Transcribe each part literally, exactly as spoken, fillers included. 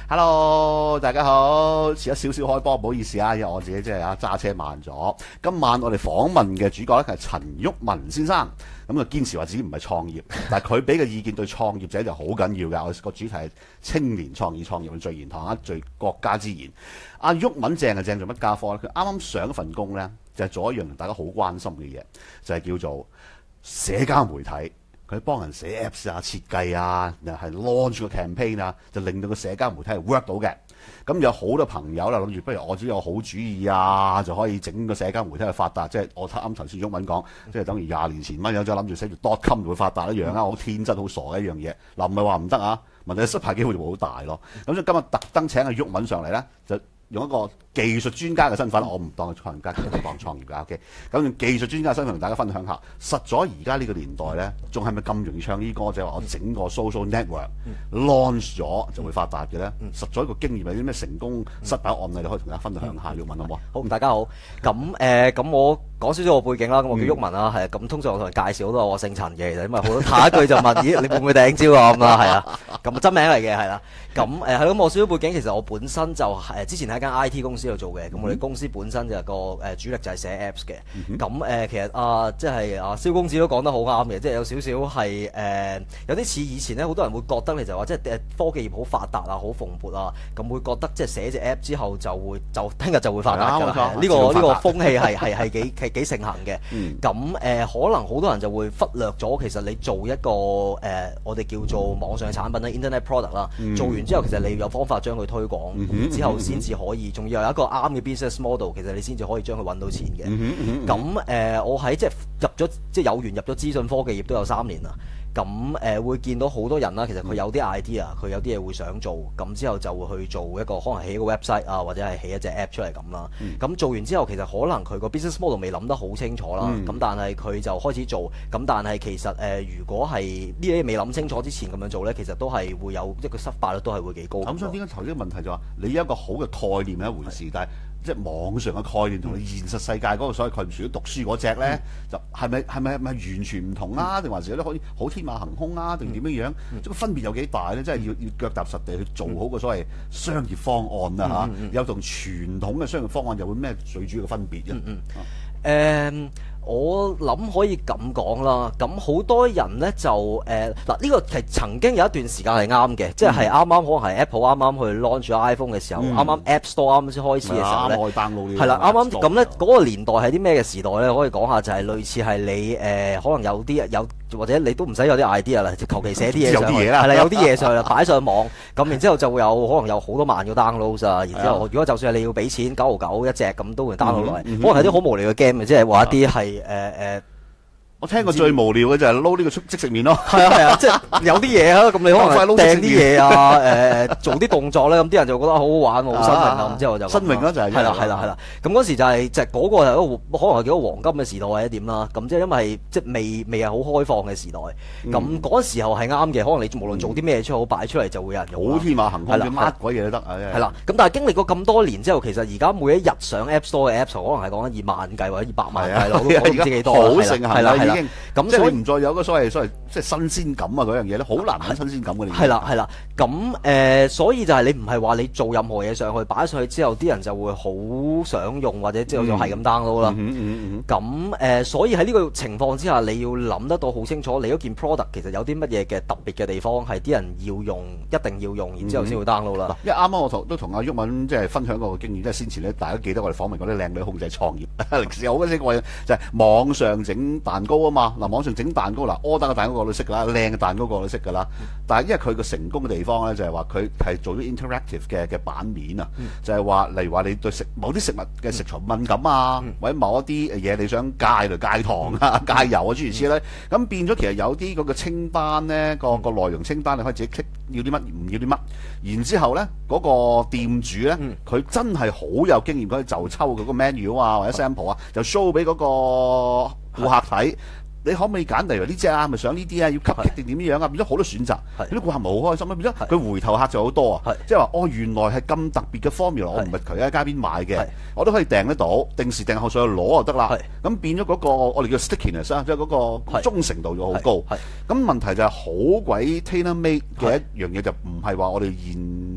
Hello， 大家好，遲咗少少開波，唔好意思啊，因為我自己即係啊揸車慢咗。今晚我哋訪問嘅主角咧係陳毓民先生，咁啊堅持話自己唔係創業，但係佢俾嘅意見對創業者就好緊要㗎。我個主題係青年創意創業嘅最言堂啊，最國家之言。阿毓民正係正做乜家科咧？佢啱啱上一份工咧，就係、是、做一樣大家好關心嘅嘢，就係、是、叫做社交媒體。佢幫人寫 Apps 啊、設計啊，又係 launch 個 campaign 啊，就令到個社交媒體係 work 到嘅。咁有好多朋友啦，諗住不如我只有好主意啊，就可以整個社交媒體去發達。即係我啱頭先毓民講，即係等於廿年前乜有咗諗住寫住 dot com 就會發達一樣啊，好天真好傻嘅一樣嘢。嗱，唔係話唔得啊，問題失敗機會就會好大咯。咁所以今日特登請阿毓民上嚟咧，就用一個技術專家嘅身份，我唔當佢創業家，唔當創業家 OK。咁用技術專家嘅身份同大家分享下，實在而家呢個年代咧，仲係咪咁容易唱呢歌？就係話我整個 social network launch 咗就會發達嘅咧？實在一個經驗有啲咩成功失敗案例，你可以同大家分享下。毓民好唔好？ 好，大家好。咁誒，咁我講少少我背景啦。咁我叫毓民啦，係咁通常我同人介紹都係我姓陳嘅，其實因為好多下一句就問：咦，你會唔會頂招啊？咁啦，係啊。咁真名嚟嘅係啦。咁誒係咯，我少少背景，其實我本身就誒之前喺間 I T 公司度做嘅。咁我哋公司本身就個誒主力就係寫 Apps 嘅。咁誒其實啊，即係啊蕭公子都講得好啱嘅，即係有少少係誒有啲似以前咧，好多人會覺得你就話即係誒科技業好發達啊，好蓬勃啊，咁會覺得即係寫隻 App 之後就會就聽日就會發達㗎啦。呢個呢個風氣係係係幾係幾盛行嘅。咁誒可能好多人就會忽略咗，其實你做一個誒我哋叫做網上產品啦 Internet product 啦，做完之後其實你有方法將佢推廣，然之後先至可以，仲要有一個啱嘅 business model，其實你先至可以將佢揾到錢嘅。咁誒我喺即係入咗即係有緣入咗資訊科技業都有三年啦。咁誒、呃、會見到好多人啦，其實佢有啲 idea， 佢有啲嘢會想做，咁之後就會去做一個可能起一個 website 啊，或者係起一隻 app 出嚟咁啦。咁、嗯、做完之後，其實可能佢個 business model 未諗得好清楚啦。咁、嗯、但係佢就開始做，咁但係其實誒、呃，如果係呢啲未諗清楚之前咁樣做咧，其實都係會有一個失敗率都係會幾高。 咁所以點解頭先個問題就話、是、你有一個好嘅概念係一回事，是但係即係網上嘅概念同你現實世界嗰個所謂概念，除咗讀書嗰隻咧，嗯、就係咪係咪係咪完全唔同啊？定、嗯、還是有啲可以好天馬行空啊？定點樣樣？即係個分別有幾大咧？即係要要腳踏實地去做好個所謂商業方案啊！嚇、嗯嗯，有同傳統嘅商業方案有冇咩最主要嘅分別嘅？誒、嗯。 嗯 um, 我諗可以咁講啦，咁好多人呢，就誒嗱呢個其實曾經有一段時間係啱嘅，嗯、即係啱啱可能係 Apple 啱啱去 launch 咗 iPhone 嘅時候，啱啱、嗯、App Store 啱啱先開始嘅時候咧，係啦，啱啱咁呢嗰個年代係啲咩嘅時代呢？可以講下就係類似係你誒、呃、可能有啲有或者你都唔使有啲 idea 啦，求其寫啲嘢上去，係啦，有啲嘢上去擺上網，咁然之後就會有可能有好多萬個 download 啊，然之後如果就算係你要俾錢九毫九一隻咁都會 download 落嚟，嗯嗯、可能係啲好無聊嘅 game 即係話一啲係誒誒。 我聽過最無聊嘅就係撈呢個即食麵咯， 係啊係啊，即係有啲嘢啊，咁你可能掟啲嘢啊，誒、呃、做啲動作咧，咁啲人就覺得好好玩，好新穎啊，咁之後就新穎啦就係係啦係啦係啦，咁嗰時就係即係嗰個係一個可能係幾個黃金嘅時代或者點啦，咁即係因為即係未未係好開放嘅時代，咁嗰、嗯、時候係啱嘅，可能你無論做啲咩出好擺出嚟就會有人用， 好天馬行空嘅乜鬼嘢都得啊！ 係啦，咁但係經歷過咁多年之後，其實而家每一日上 App Store 嘅 Apps 可能係講緊二萬計或者二百萬計咯，我都唔知幾多， 好盛行啦。已經咁， 所以唔再有嗰所謂所謂即係新鮮感啊嗰樣嘢咧，好難揾新鮮感嘅呢。 係啦係啦，咁誒、呃，所以就係你唔係話你做任何嘢上去擺上去之後，啲人就會好想用或者之後就係咁 download 啦。咁誒、嗯嗯嗯呃，所以喺呢個情況之下，你要諗得到好清楚，你嗰件 product 其實有啲乜嘢嘅特別嘅地方係啲人要用，一定要用，然之後先會 download 啦、嗯。因為啱啱我同都同阿毓民即係分享過個經驗，即係先前咧，大家記得我哋訪問嗰啲靚女控制創業，歷史好鬼死過癮，就係、是、網上整蛋糕啊嘛。嗱，網上整蛋糕嗱，order 嘅蛋糕個都識㗎啦，靚嘅蛋糕個都識㗎啦。但係因為佢個成功嘅地方咧，就係話佢係做咗 interactive 嘅嘅版面啊，嗯、就係話例如話你對食某啲食物嘅食材敏感啊，嗯、或者某一啲嘢你想戒嚟戒糖啊、戒油啊諸如此類，咁、嗯、變咗其實有啲嗰個清單咧，個個內容清單你可以自己 click 要啲乜唔要啲乜，然之後咧嗰、嗰個店主咧佢、嗯、真係好有經驗，可以就抽嗰個 menu 啊或者 sample 啊，就 show 俾嗰個顧客睇。你可唔可以揀？例如呢隻啊，咪想呢啲啊，要吸激定點樣啊？變咗好多選擇，啲顧客咪好開心咯。變咗佢回頭客就好多啊。即係話哦，原來係咁特別嘅 formula，我唔係佢喺街邊買嘅，我都可以訂得到，定時定候上去攞就得啦。咁變咗嗰個我哋叫 stickiness 啊，即係嗰個忠誠度就好高。咁問題就係好鬼 tailor made 嘅一樣嘢，就唔係話我哋現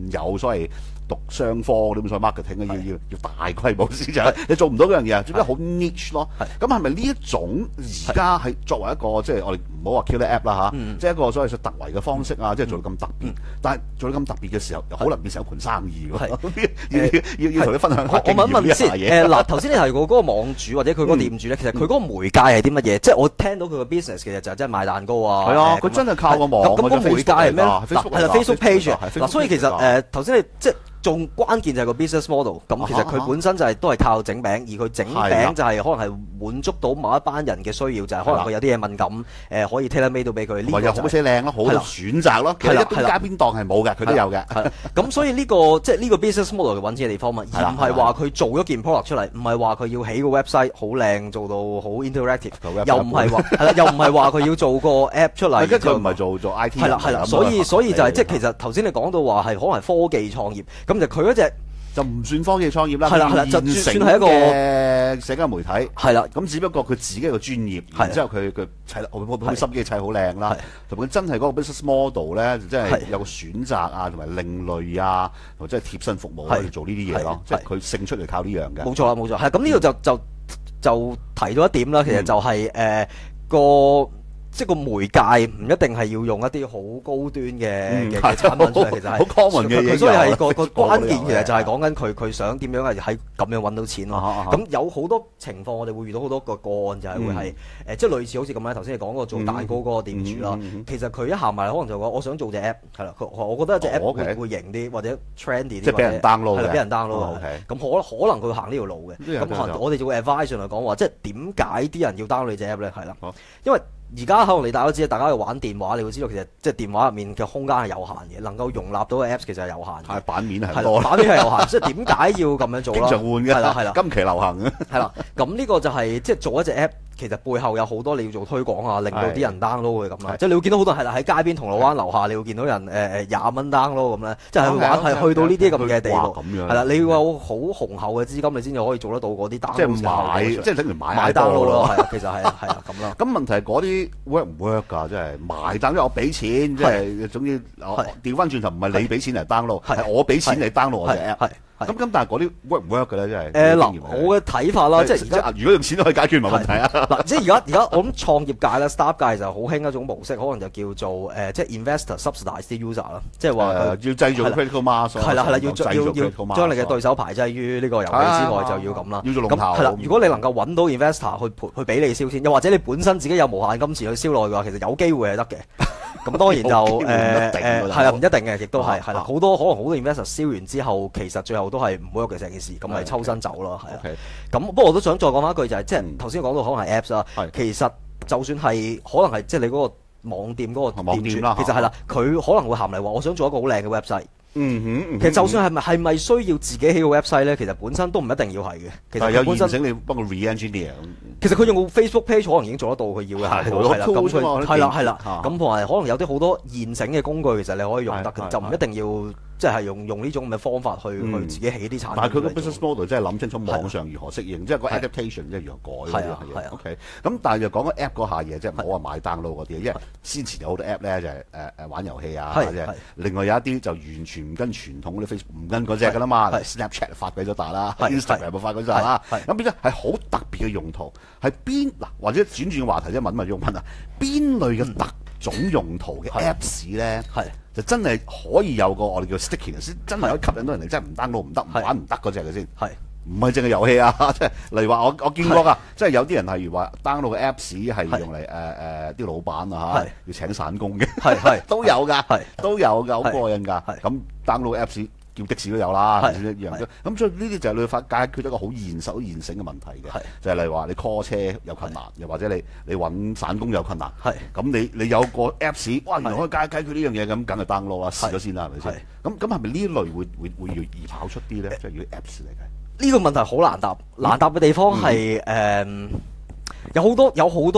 有所謂讀商科嗰啲咁所謂 marketing 嘅要要要大規模市場，你做唔到嗰樣嘢，做咩好 niche 咯？咁係咪呢一種而家係作為一個即係我哋唔好話 killer app 啦嚇，即係一個所謂突圍嘅方式啊，即係做到咁特別，但係做到咁特別嘅時候，又可能變成一盤生意喎。要要要同你分享下經驗呢下嘢。 誒嗱，頭先你提過嗰個網主或者佢嗰個店主咧，其實佢嗰個媒介係啲乜嘢？即係我聽到佢個 business 其實就係真係賣蛋糕啊。 係啊，佢真係靠個網。 咁咁個媒介係咩咧？嗱，係啦 Facebook page 嗱，所以其實誒頭先你即係。仲關鍵就係個 business model，咁其實佢本身就係都係靠整餅，而佢整餅就係可能係滿足到某一班人嘅需要，就係可能佢有啲嘢敏感，誒可以 tailor made 到俾佢。呢個又好寫靚咯，好多選擇咯。其實一般街邊檔係冇嘅，佢都有嘅。 咁所以呢個即係呢個 business model 嘅揾錢嘅地方嘛，而唔係話佢做咗件 product 出嚟，唔係話佢要起個 website 好靚，做到好 interactive，又唔係話係啦，又唔係話佢要做個 app 出嚟。 佢唔係做做 I T。 係啦係啦，所以所以就係即係其實頭先你講到話係可能係科技創業。咁就佢嗰隻就唔算科技創業啦， 係啦係啦，就算係一個社交媒體， 係啦。 咁只不過佢自己一個專業，然之後佢佢砌得好好心機砌好靚啦，同埋真係嗰個 business model 咧，即係有個選擇啊，同埋另類啊，同埋即係貼身服務去做呢啲嘢咯，即係佢勝出嚟靠呢樣嘅。 冇錯啦，冇錯，係咁呢度就就就提到一點啦，其實就係誒個。即係個媒介唔一定係要用一啲好高端嘅嘅產品出嚟，其實係好 common 嘅嘢。 佢所以係個個關鍵其實就係講緊佢佢想點樣係喺咁樣揾到錢咯。咁有好多情況我哋會遇到好多個個案，就係會係誒即係類似好似咁樣頭先你講嗰個做蛋糕嗰個店主啦。其實佢一行埋嚟可能就講我想做隻 app 係啦，我覺得隻 app 會會型啲或者 trendy 啲， 即係俾人 download 係啦，俾人 download。咁可可能佢行呢條路嘅。咁可能我哋就會 advise 嚟講話，即係點解啲人要 download 隻 app 咧？係啦，因為而家可能你大家都知，大家去玩電話，你會知道其實即係電話入面嘅空間係有限嘅，能夠容納到嘅 Apps 其實係有限嘅。 係版面係多， 版面係有限，即係點解要咁樣做啦？ 經常換嘅， 係啦係啦， 今期流行嘅。 係啦，咁呢個就係即係做一隻 App，其實背後有好多你要做推廣啊，令到啲人 download 嘅咁啦。即係你會見到好多係啦，喺街邊銅鑼灣樓下，你會見到人誒誒廿蚊 download 咁咧，即係玩係去到呢啲咁嘅地步。係啦，你要有好雄厚嘅資金，你先至可以做得到嗰啲 download。 即係買，即係等於買買 download 咯，係啊，其實係啊，係啊，咁啦。 咁問題係嗰啲 work 唔 work 㗎？即係買單，因為我俾錢，即係總之調翻轉頭，唔係你俾錢嚟 download，係我俾錢你 download 我隻 app。咁咁，但係嗰啲 work 唔 work 嘅咧，即係誒嗱， 我嘅睇法啦，即係而家如果用錢都可以解決埋問題啊！ 嗱，即係而家而家我諗創業界咧 ，startup 界就好興一種模式，可能就叫做誒，即係 investor subsidize 啲 user 啦，即係話要製造 critical mass， 係啦係啦，要要要將你嘅對手排擠於呢個遊戲之外，就要咁啦。 要做龍頭係啦，如果你能夠揾到 investor 去去俾你燒錢，又或者你本身自己有無限金錢去燒落去嘅話，其實有機會係得嘅。咁當然就誒誒係啊，唔一定嘅，亦都係係啦。好多可能好多 investor 燒完之後，其實最後都係唔 work 嘅成件事，咁咪抽身走咯，係啊。咁不過我都想再講翻一句就係，即係頭先講到可能係 Apps 啦，其實就算係可能係即係你嗰個網店嗰個店主，其實係啦，佢可能會行嚟話我想做一個好靚嘅 website。 嗯哼， 其實就算係咪係咪需要自己起個 website 咧，其實本身都唔一定要係嘅。其實有現成你幫佢 re-engineer。 其實佢用個 Facebook page 可能已經做得到佢要嘅效果，係啦，咁佢係啦係啦，咁同埋可能有啲好多現成嘅工具，其實你可以用得嘅，就唔一定要即係用用呢種咁嘅方法去去自己起啲產品。 但係佢個 business model 真係諗清楚網上如何適應，即係個 adaptation 即係如何改。 係啊係啊。 OK，咁但係就講個 app 嗰下嘢，即係唔好話買 download 嗰啲，因為先前有好多 app 咧就係誒誒玩遊戲啊，或者另外有一啲就完全唔跟傳統嗰啲 Facebook 唔跟嗰隻㗎啦嘛 ，Snapchat 發鬼咗大啦 ，Instagram 又發鬼咗大啦，咁變咗係好特別嘅用途，係邊嗱或者轉轉個話題，即係問問用問啊，邊類嘅特種用途嘅 Apps 咧？就真係可以有個我哋叫 stickiness， 真係可以吸引到人哋，真係唔 download 唔得，唔玩唔得嗰隻嘅先。係唔係淨係遊戲啊？即係例如話我我見過㗎，即係有啲人例如話 download 嘅 Apps 係用嚟誒誒啲老闆啊嚇，要請散工嘅，係係都有㗎，都有㗎，好過癮㗎。咁 download Apps 叫的士都有啦，一樣嘅。咁所以呢啲就係你發解決一個好現實、好現成嘅問題嘅，就係例如話你 call 車有困難，又或者你你揾散工有困難，咁你你有個 Apps， 哇，原來可以解解決呢樣嘢，咁梗係 download 啦，試咗先啦，係咪先？咁咁係咪呢類會會會易跑出啲咧？即係如果 Apps 嚟嘅， 呢個問題好難答，難答嘅地方係誒有好多有好多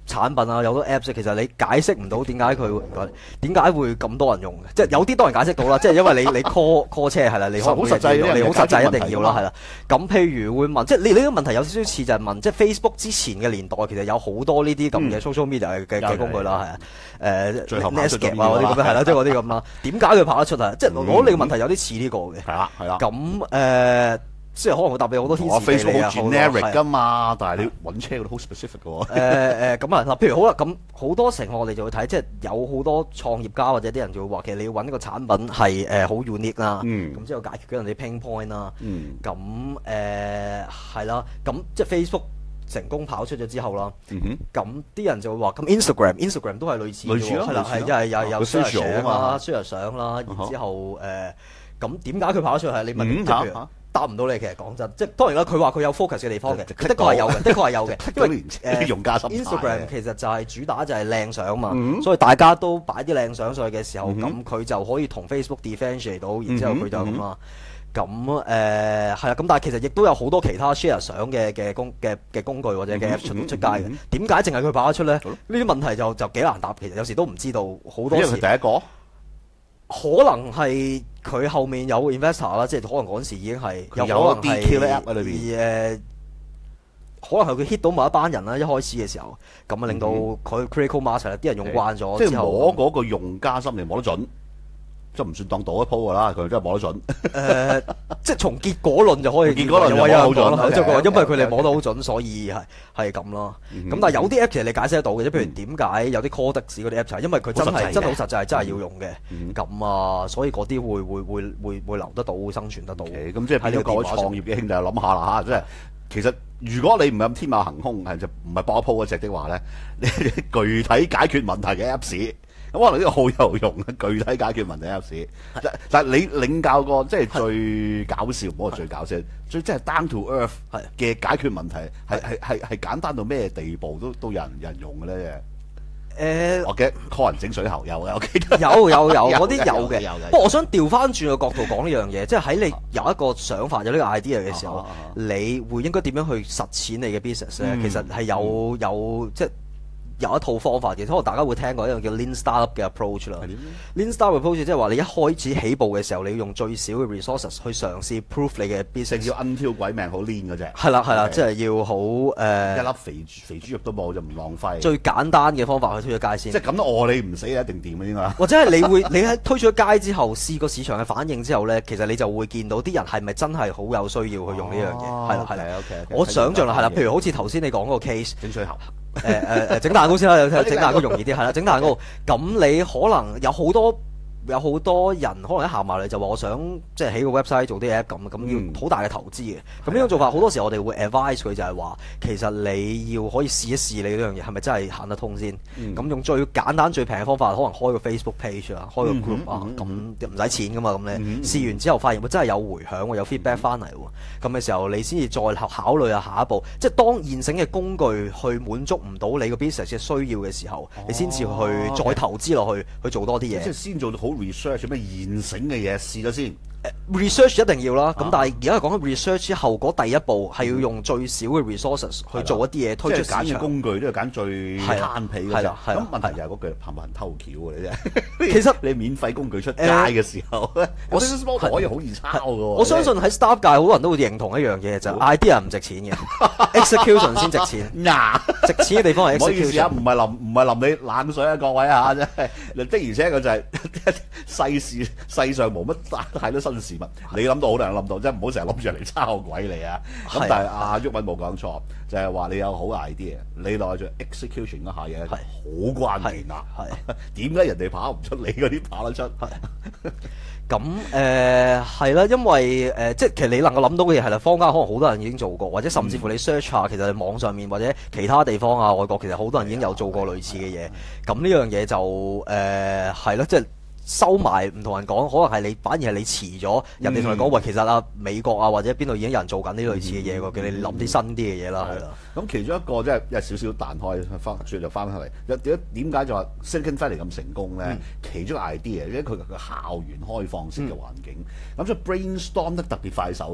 產品啊，有好多 Apps，其實你解釋唔到點解佢點解會咁多人用嘅，即係有啲多人解釋到啦，即係因為你你 call call 車係啦，你可能好實際你好實際一定要啦，係啦。 啦。咁譬如會問，即係你呢個問題有少少似就係問，即係 Facebook 之前嘅年代其實有好多呢啲咁嘅 social media 嘅嘅工具啦，係啊，誒 Netscape 啊嗰啲咁樣係啦，即係嗰啲咁啦。點解佢拍得出啊？即係攞你個問題有啲似呢個嘅。 係啦係啦。 咁誒。即係可能會答你好多天時地利啊， 好 generic 噶嘛，但係你揾車嗰度好 specific 嘅喎。 誒誒咁啊嗱，譬如好啦，咁好多情況我哋就會睇，即係有好多創業家或者啲人就會話，其實你要揾呢個產品係誒好 unique 啦，咁之後解決咗人哋 pain point 啦，咁誒係啦，咁即係 Facebook 成功跑出咗之後啦，咁啲人就會話，咁 Instagram Instagram 都係類似嘅喎，係啦，係因為有有 share 相啦，share 相啦，然之後誒咁點解佢跑得出係你問譬如？答唔到你，其實講真，即係當然啦。佢話佢有 focus 嘅地方嘅，的確係有嘅，的確係有嘅。因為誒用家心態 Instagram 其實就係主打就係靚相嘛，所以大家都擺啲靚相上去嘅時候，咁佢就可以同 Facebook differentiate 到，然之後佢就咁啦。咁誒係啦，咁但係其實亦都有好多其他 share 相嘅嘅工嘅嘅工具或者嘅 app 出出街嘅。點解淨係佢跑得出咧？呢啲問題就就幾難答。其實有時都唔知道好多時。 因為佢第一個。 可能係佢後面有 investor 啦，即係可能嗰陣時已經係有可能係誒，可能係佢 hit 到某一班人啦。一開始嘅時候，咁啊令到佢 critical mass 啦，啲人用慣咗， 即係摸嗰個用家心嚟摸得準。即係唔算當賭一鋪㗎啦，佢真係摸得準。 誒，即係從結果論就可以， 結果論就摸得好準。 即係因為佢哋摸得好準，所以係係咁咯。咁但係有啲 app 其實你解釋得到嘅，即係譬如點解有啲 call 的士嗰啲 app 就係因為佢真係真係好實際，真係要用嘅。咁啊，所以嗰啲會會會會會留得到，會生存得到。 咁即係變咗各位創業嘅兄弟諗下啦嚇，即係其實如果你唔係咁天馬行空，係就唔係搏一鋪嗰隻的話咧，你具體解決問題嘅 Apps。咁可能呢個好有用嘅具體解決問題 Apps，但係你領教過即係最搞笑，唔好話最搞笑，最即係 down to earth 嘅解決問題，係係係係簡單到咩地步都都有人有人用嘅咧？誒，我記得 call 人整水喉有嘅，我記得有有有嗰啲有嘅。不過我想調翻轉個角度講呢樣嘢，即係喺你有一個想法有呢個 idea 嘅時候，你會應該點樣去實踐你嘅 business 咧？其實係有有即係。有一套方法嘅，可能大家會聽過一樣叫 Lean Startup 嘅 approach 啦。Lean Startup approach 即係話你一開始起步嘅時候，你要用最少嘅 resources 去嘗試 prove 你嘅 business。 要 until 鬼命好 lean 嗰隻。 係啦係啦，即係要好誒。 一粒肥肥豬肉都冇就唔浪費。 最簡單嘅方法去推出街先。 即係咁都餓你唔死一定掂嘅應該。 或者係你會你喺推出街之後試個市場嘅反應之後咧，其實你就會見到啲人係咪真係好有需要去用呢樣嘢？係啦係啦。OK。我想象啦係啦，譬如好似頭先你講嗰個 case。 整水喉。 誒誒誒，整蛋糕先啦，整蛋糕容易啲係啦，整蛋糕咁你可能有好多有好多人可能一行埋嚟就話我想即係起個 website 做啲 app 咁，咁要好大嘅投資嘅。咁呢種做法好多時我哋會 advise 佢就係話，其實你要可以試一試你呢樣嘢係咪真係行得通先。咁用最簡單最平嘅方法，可能開個 Facebook page 啊，開個 group 啊，咁唔使錢噶嘛。咁你試完之後發現會真係有回響，有 feedback 翻嚟喎。咁嘅時候你先至再考慮下下一步。即係當現成嘅工具去滿足唔到你個 business 嘅需要嘅時候，你先至去再投資落去去做多啲嘢。 即係先做到好。research 咩現成嘅嘢試咗先。 research 一定要啦，咁但係而家講緊 research 之後嗰第一步係要用最少嘅 resources 去做一啲嘢推出市場。 即係揀嘅工具都要揀最慳皮嘅啫。咁問題就係嗰句怕唔怕人偷橋嘅啫。其實你免費工具出街嘅時候咧，我 business model 可以好易抄嘅喎。 我相信喺 startup 界好多人都會認同一樣嘢，就係 idea 唔值錢嘅 ，execution 先值錢。嗱，值錢嘅地方係 execution。唔好意思啊，唔係淋唔係淋你冷水啊，各位啊，真係的而且確就係世事世上冇乜太多新事物。你諗到好多人諗到，即係唔好成日諗住人嚟抄鬼你啊！咁但係阿毓民冇講錯，就係話你有好 idea，你落去做 execution 嗰下嘢係好關鍵啦。係點解人哋跑唔出，你嗰啲跑得出？ 咁誒係啦，因為誒、呃、即係其實你能夠諗到嘅嘢係啦，坊間可能好多人已經做過，或者甚至乎你 search 下，其實你網上面或者其他地方啊，外國其實好多人已經有做過類似嘅嘢。咁呢樣嘢就誒係咯，即係。收埋唔同人講，可能係你反而係你遲咗，人哋同你講喂，其實啊美國啊或者邊度已經有人做緊呢類似嘅嘢喎，叫你諗啲新啲嘅嘢啦，係啦。咁其中一個即係有少少彈開翻，轉就翻返嚟。點解點解就話 Silicon Valley 咁成功咧？其中 idea，因為佢個校園開放式嘅環境，咁所以 brainstorm 得特別快手㗎。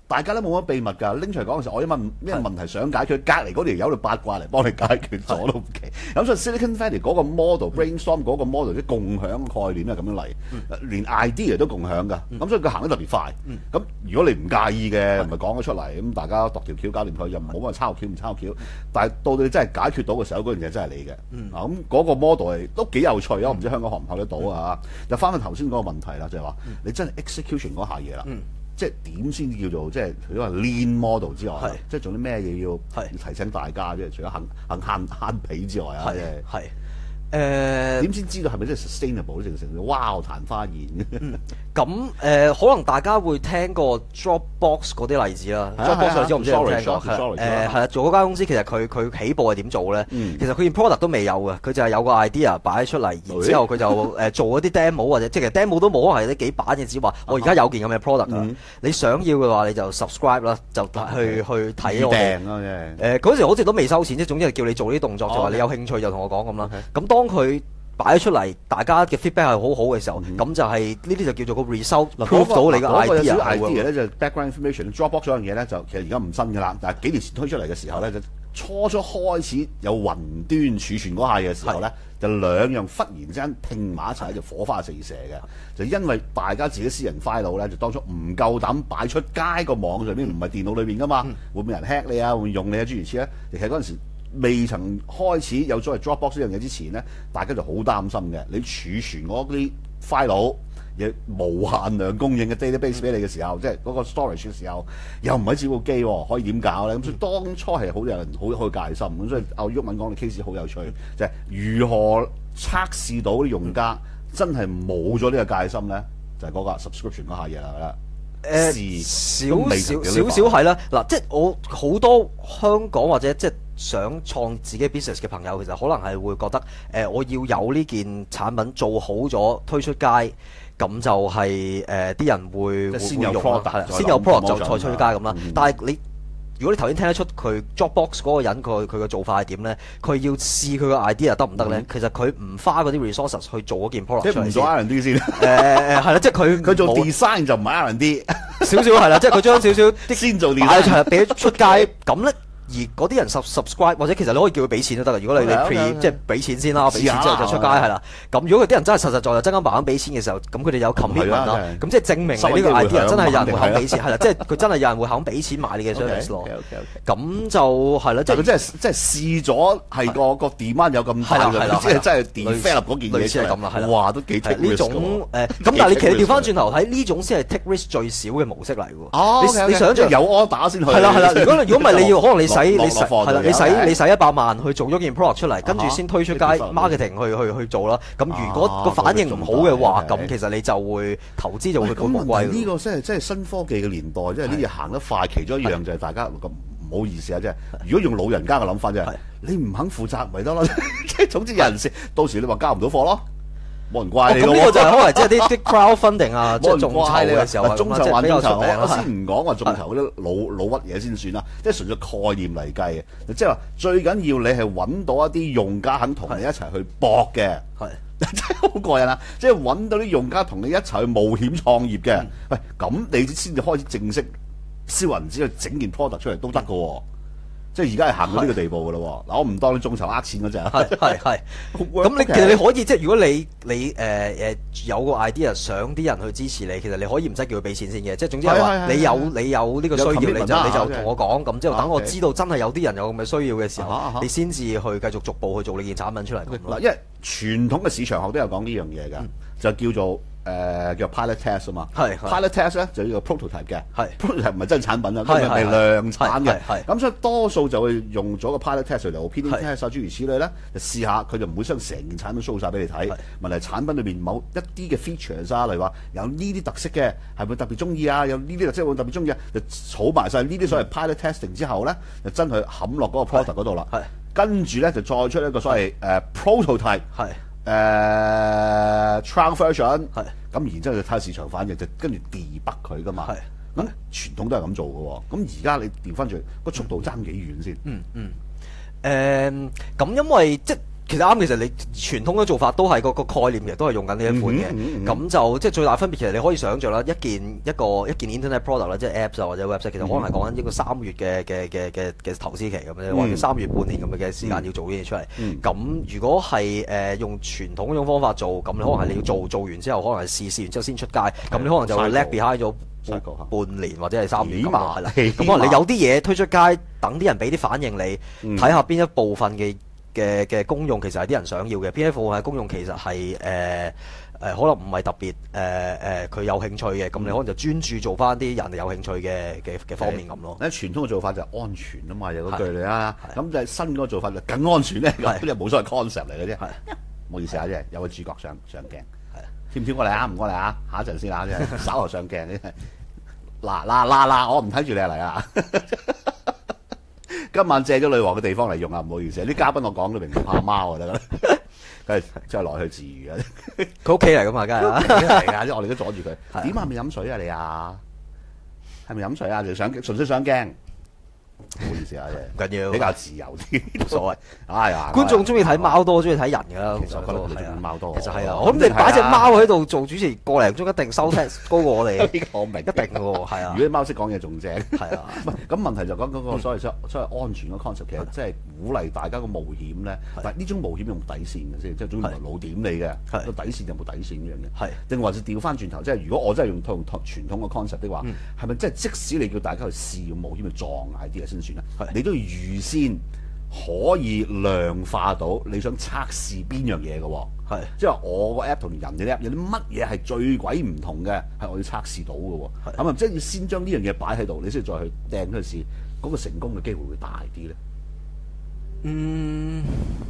大家都冇乜秘密㗎，拎出嚟講嘅時候，我一問咩問題想解決，隔離嗰條友度八卦嚟幫你解決咗都唔奇。咁所以 Silicon Valley 嗰個 model、brainstorm 嗰個 model 啲共享概念係咁樣嚟，連 idea 都共享㗎。咁所以佢行得特別快。咁如果你唔介意嘅，咪講咗出嚟，咁大家度條橋搞掂佢，又唔好話抄橋唔抄橋。但係到你真係解決到嘅時候，嗰樣嘢真係你嘅。啊咁嗰個 model 係都幾有趣啊！我唔知香港學唔學得到啊？就翻返頭先嗰個問題啦，就係話你真係 execution 嗰下嘢啦。即係點先至叫做即係除咗話 lean model 之外，即係做啲咩嘢要要提醒大家啫？除咗肯肯慳慳皮之外啊， 係誒點先知道係咪真係 sustainable 成成哇曇花現？ 咁誒可能大家會聽過 Dropbox 嗰啲例子啦。Dropbox 例子我唔知有冇聽過。誒係啦，做嗰間公司其實佢佢起步係點做咧？其實佢連 product 都未有嘅，佢就係有個 idea 擺出嚟，然之後佢就誒做一啲 demo 或者即係 demo 都冇，係啲幾版嘅，只話我而家有件咁嘅 product 啊。你想要嘅話你就 subscribe 啦，就去去睇我哋。誒嗰時好似都未收錢，即係總之係叫你做呢啲動作，就話你有興趣就同我講咁啦。咁當佢擺咗出嚟，大家嘅 feedback 係好好嘅時候，咁、嗯、就係呢啲就叫做個 result，prove 到你個 idea。嗰個有少 idea 咧，就 background information。Dropbox 嗰樣嘢咧，就其實而家唔新㗎啦。但係幾年前推出嚟嘅時候咧，就初初開始有雲端儲存嗰下嘢嘅時候咧，就兩樣忽然之間拼埋一齊，就火花四射嘅。就因為大家自己私人 file 咧，就當初唔夠膽擺出街個網上邊，唔係電腦裏邊㗎嘛，嗯、會唔會人 hack 你啊？會唔會用你啊？諸如此類咧。其實嗰陣時未曾開始有所謂 Dropbox 呢樣嘢之前咧，大家就好擔心嘅。你儲存嗰啲 file 嘢無限量供應嘅 database 俾你嘅時候，即係嗰個 storage 嘅時候，又唔係照部機喎，可以點搞咧？咁所以當初係好有人好好戒心。咁所以阿毓民講嘅 case 好有趣，就係、是、如何測試到啲用家真係冇咗呢個戒心咧？就係、是、嗰個 subscription 嗰下嘢啦。 誒少少少少係啦，嗱，即係我好多香港或者即係想創自己 business 嘅朋友，其實可能係會覺得誒、呃，我要有呢件產品做好咗推出街，咁就係誒啲人會會先有用 product， 先有 product 就再推出街咁啦。 嗯、 但係你如果你頭先聽得出佢 Dropbox 嗰個人佢佢嘅做法係點咧？佢要試佢個 idea 得唔得咧？嗯、其實佢唔花嗰啲 resources 去做嗰件 product 出嚟先。即係唔做 R and D 先。誒誒係啦，即係佢佢做 design 就唔係 R and D。 少少係啦，即係佢將少少啲先做 design 俾出街咁咧。而嗰啲人 subscribe 或者其實你可以叫佢俾錢都得㗎。如果你你 pre 即係俾錢先啦，俾錢之後就出街係啦。咁如果佢啲人真係實實在在真金白銀俾錢嘅時候，咁佢哋有 commitment 啦。咁即係證明你呢個 idea 真係有人會肯俾錢係啦。即係佢真係有人會肯俾錢買你嘅 service 咯。咁就係啦，即係佢真係即係試咗係個個 demand 有咁大嘅，即係真係 develop 嗰件嘢出嚟。哇，都幾 take risk 呢種誒咁，但係你其實調翻轉頭睇呢種先係 take risk 最少嘅模式嚟喎。 哦， 你你想象有 order 先去係啦係啦。如果如果唔係你要可能你使你使係啦，你使 Okay. 你使一百萬去做咗件 product 出嚟，跟住先推出街 marketing 去去去做啦。咁如果個反應唔好嘅話，咁、啊、其實你就會投資就會好貴。 呢個真係真係新科技嘅年代，即係呢嘢行得快。其中一樣就係大家咁唔好意思啊，即係如果用老人家嘅諗法啫，你唔肯負責咪得咯。即係總之有人先，到時你話交唔到貨咯。冇人怪你咯。咁呢、哦、個就係可能即係啲啲 crowdfunding 啊，即係眾籌嘅時候， 眾籌還眾籌，我先唔講話眾籌嗰啲老老屈嘢先算啦，即係純粹概念嚟計嘅。即係話最緊要你係揾到一啲用家肯同你一齊去搏嘅，係真係好過癮啊！即係揾到啲用家同你一齊去冒險創業嘅，嗯、喂，咁你先至開始正式燒銀紙去整件 product 出嚟都得㗎喎。即係而家係行到呢個地步㗎咯喎！嗱，我唔當你眾籌呃錢嗰隻。係係係。咁你其實你可以即係如果你你誒誒、呃、有個 idea 想啲人去支持你，其實你可以唔使叫佢俾錢先嘅。即係總之係話你有你有呢個需要，你就你就同我講，咁之後等我知道真係有啲人有咁嘅需要嘅時候，你先至去繼續逐步去做呢件產品出嚟。嗱，因為傳統嘅市場學都有講呢樣嘢㗎，就叫做。誒、呃、叫 pilot test 啊嘛，係 pilot test 咧就叫做 prototype 嘅，係 prototype 唔係真產品啊，係係量產嘅，係咁所以多數就會用咗個 pilot test 嚟 opinion test 諸如此類咧，就試下佢就唔會將成件產品 show 晒俾你睇，問題產品裏邊某一啲嘅 features 啊，例如話有呢啲特色嘅係咪特別中意啊，有呢啲特色會特別中意啊，就儲埋晒呢啲所謂 pilot testing 之後咧，就真係冚落嗰個 product 嗰度啦，跟住咧就再出一個所謂誒、uh, prototype。係誒、uh, trial version 係咁，然之後就睇下市場反應，就跟住 debug 佢噶嘛。係咁傳統都係咁做嘅喎。咁而家你調翻轉個速度爭幾遠先？嗯嗯誒咁，因為即其實啱，其實你傳統嘅做法都係個個概念，其實都係用緊呢一款嘅。咁、 嗯嗯嗯、 就即係最大分別，其實你可以想像啦，一件一個一件 internet product 啦，即係 apps 啊或者 website，其實可能係講緊一個三月嘅嘅嘅嘅嘅投資期咁樣，或者三月半年咁嘅時間要做呢嘢出嚟。咁、嗯、如果係誒、呃、用傳統嗰種方法做，咁你可能係你要做做完之後，可能係試試完之後先出街，咁、嗯、你可能就會 lag behind 咗半年或者係三年咁啊，係啦。咁可能你有啲嘢推出街，等啲人俾啲反應你，睇下邊一部分嘅。嘅嘅功用其實係啲人想要嘅，邊一部分嘅功用其實係誒誒可能唔係特別誒誒佢有興趣嘅，咁、嗯、你可能就專注做翻啲人哋有興趣嘅嘅嘅方面咁咯。咧傳統嘅做法就係安全啊嘛，有嗰句嚟啊，咁就係新嗰個做法就更安全咧，咁就冇所謂 concept 嚟嘅啫。唔好意思啊，即係有個主角上上鏡，跳唔跳過嚟啊？唔過嚟啊，下一陣先啊，即係稍後上鏡嘅。嗱嗱嗱嗱，我唔睇住你嚟啊！今晚借咗女王嘅地方嚟用啊，唔好意思，啲嘉賓我講到明唔怕貓啊，得啦，梗係真係落去自娛啊！ 佢屋企嚟噶嘛，梗係嚟噶，即係我哋都阻住佢。點啊？咪飲水啊你啊？係咪飲水啊？就上純粹上鏡。唔好意思啊， 唔緊要， 比較自由啲，冇所謂。哎呀， 觀眾中意睇貓多，中意睇人㗎啦。 其實我覺得你中意貓多。 其實係啊，我諗你擺隻貓喺度做主持，個零鐘一定收聽高過我哋。 呢個我明，一定嘅喎，係啊。 如果啲貓識講嘢仲正。係啊。 唔係咁問題就講嗰個所謂所謂安全嘅 concept，其實即係鼓勵大家個冒險咧。但係呢種冒險有冇底線嘅先？即係總之唔係老點你嘅。個底線有冇底線呢樣嘢？係。定還是調翻轉頭？即係如果我真係用同傳統嘅 concept 的話，係咪即係即使你叫大家去試個冒險去撞捱啲嘢先算啊？你都要預先可以量化到你想測試邊樣嘢嘅喎，係即係話我個 app 同人哋 app 有啲乜嘢係最鬼唔同嘅，係我要測試到嘅喎，咁啊即係要先將呢樣嘢擺喺度，你先再去掟佢試，嗰、嗰個成功嘅機會會大啲咧。嗯，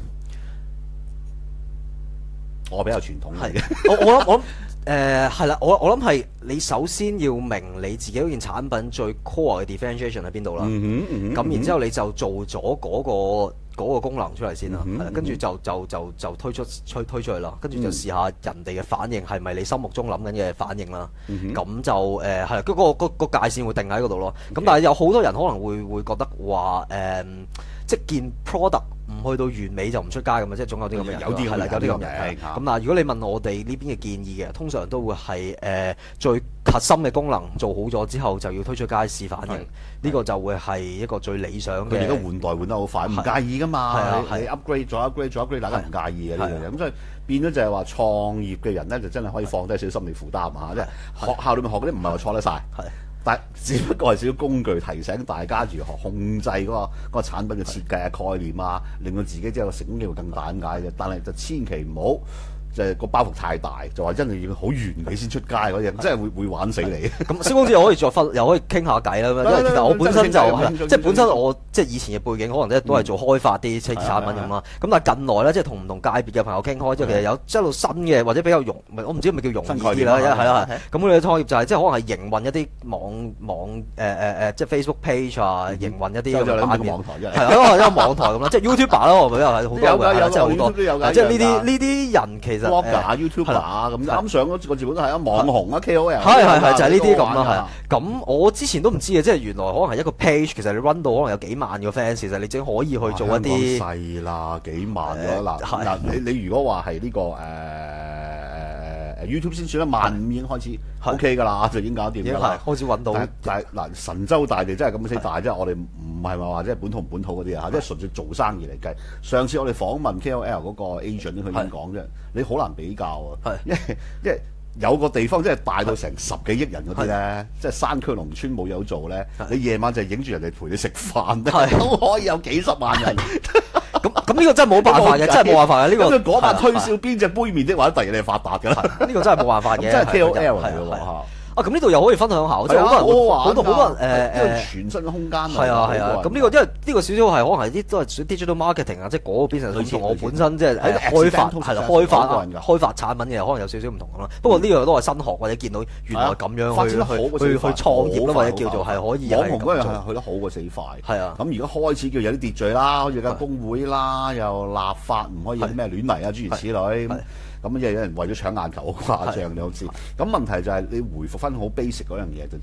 我比較傳統嘅， 我我諗我。誒係啦，我我諗係你首先要明你自己嗰件產品最 core 嘅 differentiation 喺邊度啦。咁、嗯嗯、然之後你就做咗嗰、嗰個嗰個功能出嚟先啦。係、嗯、啦，跟住就就就就推出推推出去啦。跟住就試下人哋嘅反應係咪你心目中諗緊嘅反應啦。咁、嗯、就誒係啦，嗰、嗰個嗰、嗰個界線會定喺嗰度咯。咁、okay. 但係有好多人可能會會覺得話誒、嗯，即係件 product。唔去到完美就唔出街咁啊！即係總有啲咁嘅人，有啲係啦，有啲咁嘅人。咁嗱，如果你問我哋呢邊嘅建議嘅，通常都會係誒、呃、最核心嘅功能做好咗之後，就要推出街試反應。呢、呢個就會係一個最理想嘅。 佢而家換代換得好快，唔介意噶嘛。係啊，係 upgrade 咗 upgrade 咗 upgrade，大家唔介意嘅呢樣嘢。咁所以變咗就係話創業嘅人咧，就真係可以放低少少心理負擔啊！即係學校裏面學嗰啲唔係話錯得晒。係。但只不過係少少工具提醒大家如何控制嗰、嗰個嗰、嗰個產品嘅設計啊、概念啊，令到自己即係個成功機會更大咁解嘅。但係就千祈唔好。就係個包袱太大，就話真係要好完美先出街嗰樣，真係會會玩死你。咁蕭公子又可以再分，又可以傾下偈啦。因為其實我本身就即係本身我即係以前嘅背景，可能咧都係做開發啲車產品咁啦。咁但係近來咧，即係同唔同界別嘅朋友傾開，即係其實有一路新嘅或者比較容，我唔知係咪叫容易啲啦，係啦係。咁我哋創業就係即係可能係營運一啲網網誒誒誒，即係 Facebook page 啊，營運一啲咁嘅版面。係啊，一個網台咁啦，即係 YouTuber 啦，我覺得係好多嘅，即係好多。即係呢啲呢啲人其實。blogger 啊 YouTuber 啊咁啱上嗰個字本都係啊網紅啊 K O L 係係係就係呢啲咁啦係。咁我之前都唔知嘅，即係原來可能係一個 page，其實你 run 到可能有幾萬個 fans，其實你正可以去做一啲細啦幾萬咗嗱嗱你你如果話係呢個誒誒誒 YouTube 先算啦，萬五已經開始 OK 㗎啦，就已經搞掂㗎啦，開始揾到。但係嗱神州大地真係咁死大，即係我哋唔係話話即係本土唔本土嗰啲啊，即係純粹做生意嚟計。上次我哋訪問 K O L 嗰個 agent 佢已經講啫，你好難比較啊，因為因為有個地方真係大到成十幾億人嗰啲咧，即係山區農村冇有做咧，你夜晚就係影住人哋陪你食飯都可以有幾十萬人。 咁咁呢個真係冇辦法嘅，真係冇辦法嘅呢個。 嗰晚推銷邊隻杯麵的或者第二你係發達㗎啦。 呢個真係冇辦法嘅， 真係 K O L 嚟㗎喎。 啊，咁呢度又可以分享下，即係好多人，好多好多人誒誒， 全新嘅空間。 係啊係啊，咁呢個因為呢個少少係可能係啲都係 digital marketing 啊，即係嗰個 business 同我本身即係開發係啦，開發開發產品嘅可能有少少唔同咁咯。不過呢樣都係新學或者見到原來咁樣去去去創業啦，或者叫做係可以。 網紅嗰樣係去得好過死快。係啊，咁而家開始叫有啲秩序啦，好似間工會啦，又立法唔可以咩亂嚟啊，諸如此類。咁即係有人為咗搶眼球好誇張，你好似。咁問題就係你回復翻好 basic 嗰樣嘢，就即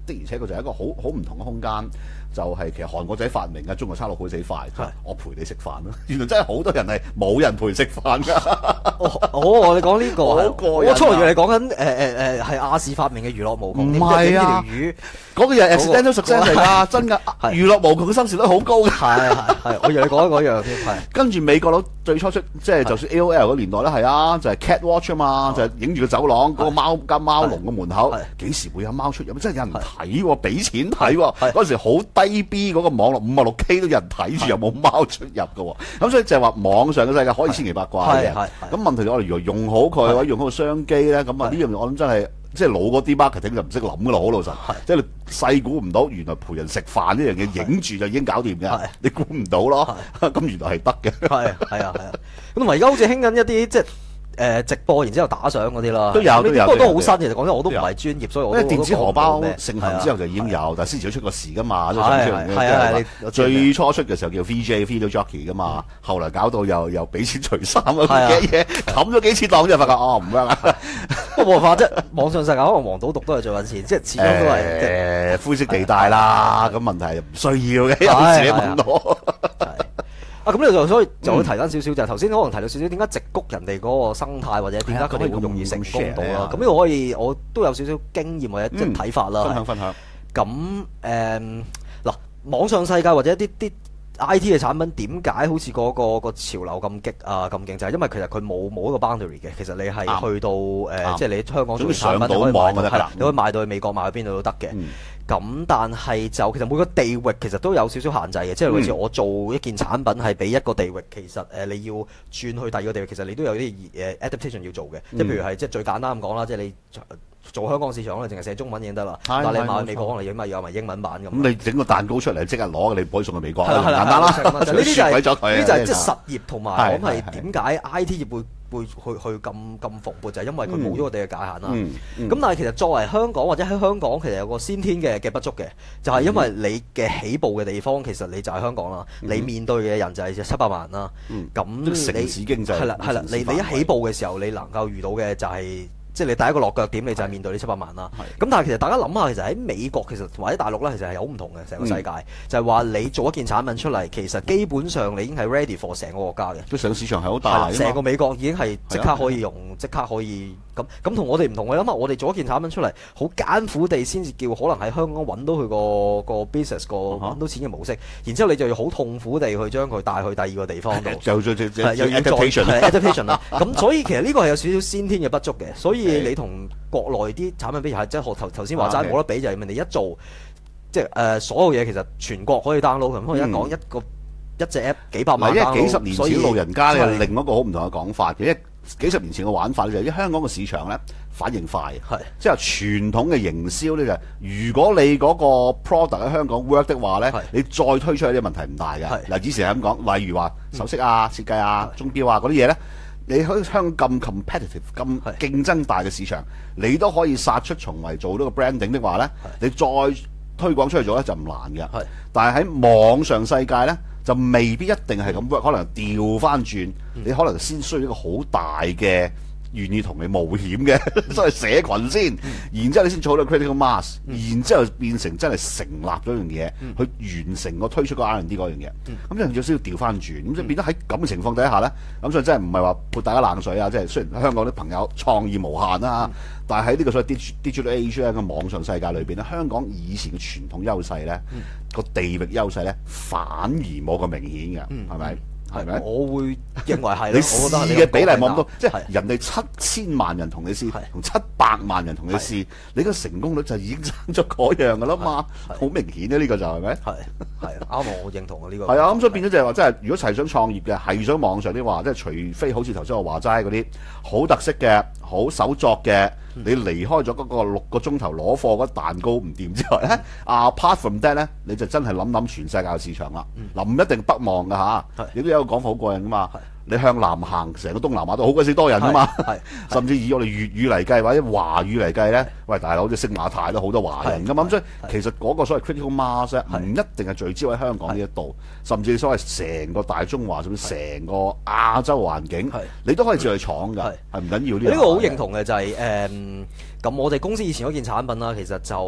的而且確就係一個好好唔同嘅空間。就係其實韓國仔發明嘅中國差六好死快，我陪你食飯咯。原來真係好多人係冇人陪食飯㗎。 哦，你講呢個啊， 好過癮啊我初以為你講緊誒誒誒係亞視發明嘅娛樂無窮， 唔係啊呢條魚嗰個嘢 accidental 嗰個 success 嚟㗎，真㗎。 係娛樂無窮嘅收視率好高㗎。 係係係，我以為你講緊嗰樣添，係跟住美國佬最初出即係就算 A O L 嗰年代咧，係啊，就係 Cat Watch 啊嘛，就係影住個走廊嗰個貓間貓籠嘅門口，幾時會有貓出入？真係有人睇喎，俾錢睇喎。嗰陣時好低 B 嗰個網絡五啊六 K 都有人睇住，有冇貓出入嘅喎。咁所以就係話網上嘅世界可以千奇百怪嘅。咁問題我哋如何用好佢，或者用好個商機咧？咁啊呢樣嘢我諗真係。即係老嗰啲 marketing 就唔識諗噶啦，好老實。即係你細估唔到，原來陪人食飯呢樣嘢影住就已經搞掂嘅，你估唔到咯。咁原來係得嘅。係係啊係啊。咁同埋而家好似興緊一啲即係誒直播，然之後打賞嗰啲啦。都有都有。不過都好新，其實講真我都唔係專業，所以我因為電子荷包盛行之後就已經有，但係先前都出過事噶嘛。係係係。最初出嘅時候叫 V J Video Jockey 噶嘛，後來搞到又又俾錢除衫啊嘅嘢，冚咗幾次檔之後發覺哦唔得啦。不過冇辦法啫，網上世界可能黃賭毒都係最揾錢，即係始終都係誒灰色地帶啦。咁問題唔需要嘅，有時問我。啊，咁你就所以就會提翻少少，就係頭先可能提到少少，點解直谷人哋嗰個生態或者點解佢哋咁容易成功到啦？咁呢個可以我都有少少經驗或者即係睇法啦。分享分享。咁誒嗱，網上世界或者一啲啲 I T 嘅產品點解好似嗰個個潮流咁激啊咁勁？就係因為其實佢冇冇一個 boundary 嘅。其實你係去到誒，即係你香港做產品，你可以賣到係啦，你可以賣到去美國，賣去邊度都得嘅。咁但係就其實每個地域其實都有少少限制嘅，即係好似我做一件產品係俾一個地域，其實誒你要轉去第二個地域，其實你都有啲誒 adaptation 要做嘅。即係譬如係即係最簡單咁講啦，即係你做香港市場可能淨係寫中文已經得啦，但係你賣去美國可能要咪有埋英文版咁。咁你整個蛋糕出嚟即刻攞，你唔可以送去美國，簡單啦。呢啲就係呢啲就係即係實業同埋我諗係點解 I T 業會會去去咁咁蓬勃，就係因為佢冇咗個地嘅界限啦。咁、嗯嗯、但係其實作為香港或者喺香港，其實有個先天嘅嘅不足嘅，就係、是、因為你嘅起步嘅地方其實你就係香港啦，嗯、你面對嘅人就係七百萬人啦。咁、嗯、你城市經濟係啦係啦，你你一起步嘅時候，你能夠遇到嘅就係、是。即係你第一個落腳點，你就係面對呢七百萬啦。咁但係其實大家諗下，其實喺美國其實或者大陸咧，其實係有唔同嘅成個世界，嗯、就係話你做一件產品出嚟，其實基本上你已經係 ready for 成個國家嘅。佢上市場係好大，成個美國已經係即刻可以用，即刻可以咁咁同我哋唔同。我諗下，我哋做一件產品出嚟，好艱苦地先至叫可能喺香港揾到佢個個 business 個揾到錢嘅模式，然之後你就要好痛苦地去將佢帶去第二個地方度，又再又要再 adaptation 啦。咁所以其實呢個係有少少先天嘅不足嘅，所以。你同國內啲產品比係即係學頭頭先話齋冇得比，就係問你一做即係誒所有嘢其實全國可以 download，咁可以一講一個一隻 app 幾百萬 download。因為幾十年前老人家咧另一個好唔同嘅講法嘅，因為幾十年前嘅玩法就係因為香港嘅市場咧反應快，即係傳統嘅營銷咧就係如果你嗰個 product 喺香港 work 的話咧，你再推出去啲問題唔大嘅。嗱以前係咁講，例如話首飾啊、設計啊、鐘錶啊嗰啲嘢咧。你喺香港咁 competitive、咁競爭大嘅市場，你都可以殺出重圍做到個 branding 的話咧，你再推廣出去做咧就唔難嘅。但係喺網上世界咧，就未必一定係咁 work，可能調翻轉，你可能先需要一個好大嘅願意同你冒險嘅所謂社群先，然之後你先做到 critical mass，然之後變成真係成立咗樣嘢，去完成個推出個 R and D 嗰樣嘢。咁就有少少調翻轉，咁就變得喺咁嘅情況底下咧，咁所以真係唔係話潑大家冷水啊！即係雖然香港啲朋友創意無限啦，但係喺呢個所謂 digital age 咧嘅網上世界裏邊咧，香港以前嘅傳統優勢咧，個地域優勢咧反而冇咁明顯嘅，係咪？係咪？我會認為係。你試嘅比例冇咁多，即係人哋七千萬人同你試，同七百萬人同你試，你個成功率就已經爭咗嗰樣噶啦嘛，好明顯咧，呢個就係咪？係係啱，我認同啊呢個。係啊，咁所以變咗就係話，即係如果係想創業嘅，係想網上啲話，即係除非好似頭先我話齋嗰啲好特色嘅、好手作嘅，你離開咗嗰個六個鐘頭攞貨嗰蛋糕唔掂之外咧，apart from that 咧，你就真係諗諗全世界嘅市場啦。嗱，唔一定北望噶嚇，亦都有個講法好過癮噶嘛。你向南行，成個東南亞都好鬼死多人啊嘛。甚至以我哋粵語嚟計或者華語嚟計咧，喂大佬，好似星馬泰都好多華人噶嘛。咁所以其實嗰個所謂 critical mass 唔一定係聚焦喺香港呢一度，甚至所謂成個大中華，甚至成個亞洲環境，你都可以照去闖㗎，係唔緊要呢個。呢個好認同嘅就係誒，咁我哋公司以前嗰件產品啦，其實就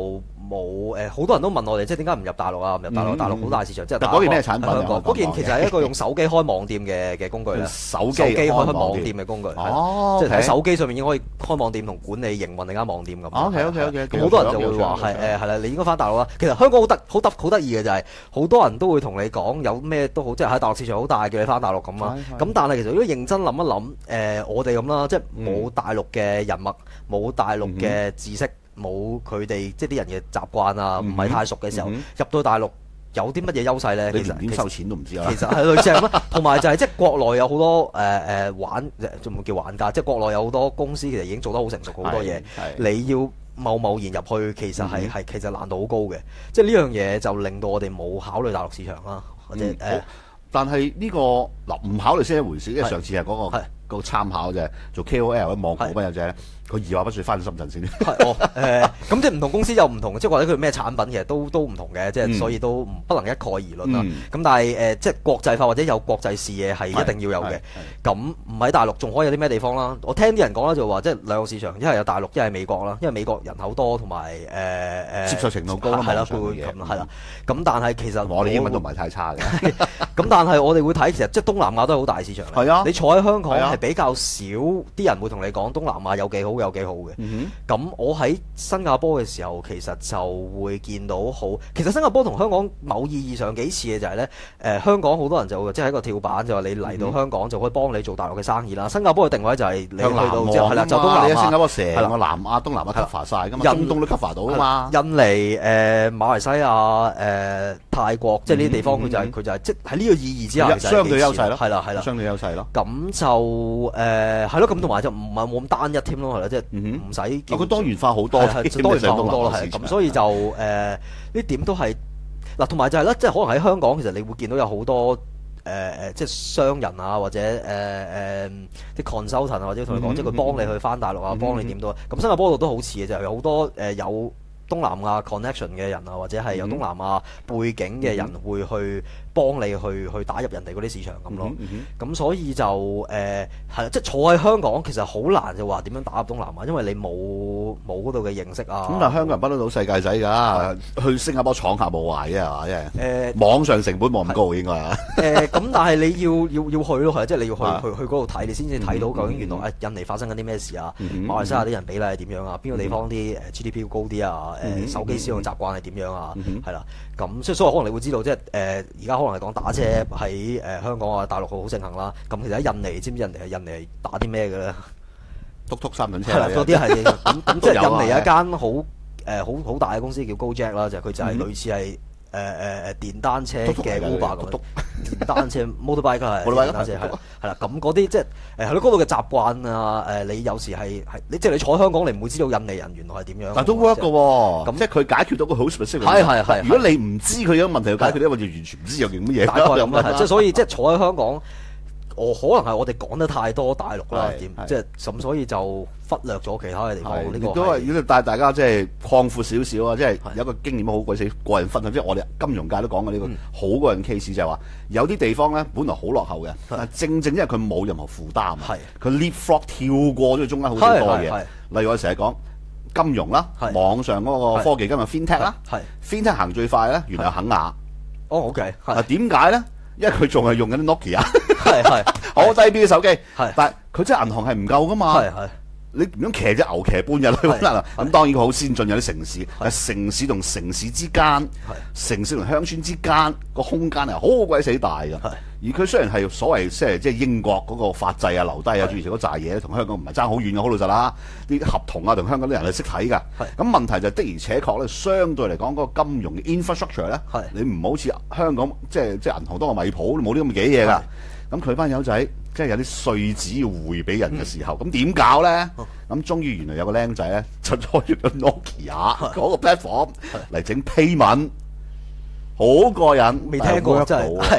冇誒，好多人都問我哋，即係點解唔入大陸啊？唔入大陸，大陸好大市場，即係但嗰件咩產品啊香港嗰件其實係一個用手機開網店嘅嘅工具啦， 手機手機開開網店嘅工具， 哦， 即係喺手機上面已經可以開網店同管理營運你間網店咁。 OK OK OK， 咁好多人就會話係誒係啦，你應該翻大陸啦。其實香港好得好得好得意嘅就係好多人都會同你講有咩都好，即係喺大陸市場好大，叫你翻大陸咁啦。咁但係其實如果認真諗一諗，誒我哋咁啦，即係冇大陸嘅人脈，冇大陸嘅知識，冇佢哋即係啲人嘅習慣啊，唔係太熟嘅時候，入到大陸有啲乜嘢優勢咧？其實點收錢都唔知啦。 其實係類似咁啦，同埋就係即係國內有好多誒誒玩，仲唔叫玩家？即係國內有好多公司其實已經做得好成熟好多嘢，你要貿貿然入去，其實係係其實難度好高嘅。即係呢樣嘢就令到我哋冇考慮大陸市場啦，或者誒。 但係呢個嗱唔考慮先一回事，因為上次係嗰個個參考啫，做 K O L 網紅嗰有隻。佢二話不說翻深圳先。 係哦，誒，咁即係唔同公司有唔同，即係或者佢咩產品其實都都唔同嘅，即係所以都不能一概而論啦。咁但係誒，即係國際化或者有國際視野係一定要有嘅。咁唔喺大陸仲可以有啲咩地方啦？我聽啲人講啦，就話即係兩個市場，一係有大陸，一係美國啦。因為美國人口多同埋誒誒接受程度高啦， 係啦，佢會咁係啦。咁但係其實我哋英文都唔係太差嘅。 咁但係我哋會睇其實即係東南亞都係好大市場。 係啊， 你坐喺香港係比較少啲人會同你講東南亞有幾好有幾好嘅。咁、嗯、我喺新加坡嘅時候，其實就會見到好。其實新加坡同香港某意義上幾似嘅就係、是、呢。誒、呃、香港好多人就即係一個跳板，就話你嚟到香港就可以幫你做大陸嘅生意啦。新加坡嘅定位就係你去到之後係啦，就東南亞。 新加坡成個南亞、東南亞 cover 曬㗎嘛，中東都 cover 到㗎嘛。 印尼、誒、呃、馬來西亞、誒、呃、泰國，即係呢啲地方，佢、嗯、就係、是、佢就係即係喺呢個意義之下， 相對優勢咯。 係啦係啦， 相對優勢咯。 咁就誒係咯，咁同埋就唔係冇咁單一添咯，係啦，即係唔使。 佢多元化好多， 多元化好多啦，係咁，所以就誒呢點都係嗱，同埋就係咧，即係可能喺香港，其實你會見到有好多誒誒、呃，即係商人啊，或者誒誒啲 consultant 啊，或者同你講，即係佢幫你去翻大陸啊，幫你點都。咁新加坡度都好似嘅，就係、是、有好多誒有東南亞 connection 嘅人啊，或者係有東南亞背景嘅人會去幫你去去打入人哋嗰啲市場咁咯。咁、嗯嗯、所以就誒係啦，即係坐喺香港其實好難就話點樣打入東南亞，因為你冇冇嗰度嘅認識啊。咁但係香港人不嬲都世界仔㗎，去新加坡闖下冇壞嘅係嘛？即係誒網上成本冇咁高應該啊。誒咁、呃，但係你要要要去咯，係即係你要去去去嗰度睇，你先至睇到究竟原來誒、嗯、印尼發生緊啲咩事啊？嗯、馬來西亞啲人比例係點樣啊？邊個地方啲誒 G D P 高啲啊？誒、嗯、手機使用習慣係點樣啊？係啦、嗯，咁所以所以可能你會知道，即係誒而家可能係講打車喺誒、呃、香港啊大陸好盛行啦。咁其實喺印尼，知唔知印尼係印尼係打啲咩嘅咧？ 篤篤三輪車係啦，嗰啲係咁咁，即係印尼有一間好誒好好大嘅公司叫 Gojek 啦，就佢就係類似係誒誒誒電單車嘅 Uber 咁。電單車 motorbike 係電單車係啦係啦，咁嗰啲即係誒係咯，嗰度嘅習慣啊誒，你有時係係你即係你坐喺香港，你唔會知道印尼人原來係點樣。 但都 work 嘅喎，咁即係佢解決到個好 specific。 係係係。如果你唔知佢有問題要解決咧，我就完全唔知有件乜嘢。 大概咁啦，即係所以即係坐喺香港。我可能係我哋講得太多大陸啦，點即係咁，所以就忽略咗其他嘅地方。呢、這個都係如果帶大家即係擴闊少少啊，即係有一個經驗好鬼死個人分享，即係我哋金融界都講過呢個好個人 case 就係話，有啲地方咧本來好落後嘅，但係正正因為佢冇任何負擔，佢 leapfrog 跳過咗中間好多嘢。例如我成日講金融啦，網上嗰個科技今日 FinTech 啦，FinTech 行最快咧，原來係肯亞。 哦 ，OK， 嗱點解咧？因為佢仲係用緊啲 Nokia， 係係好低 B 嘅手機， 係， 但係佢真係銀行係唔夠噶嘛，係係，你唔通騎隻牛騎半日去揾啦？咁當然佢好先進，有啲城市，但係城市同城市之間，城市同鄉村之間個空間係好鬼死大㗎。而佢雖然係所謂即係即係英國嗰個法制啊、留低啊、諸如此嗰扎嘢，同香港唔係爭好遠嘅，好老實啦。啲合同啊，同香港啲人係識睇㗎。咁問題就的而且確咧，相對嚟講嗰個金融嘅 infrastructure 咧，你唔好似香港即係即係銀行多個米鋪，冇呢咁嘅嘢㗎。咁佢班友仔即係有啲稅紙要匯俾人嘅時候，咁點搞咧？咁終於原來有個僆仔咧，就開咗個 Nokia 嗰個 platform 嚟整 payment，好過癮， 未聽過真係。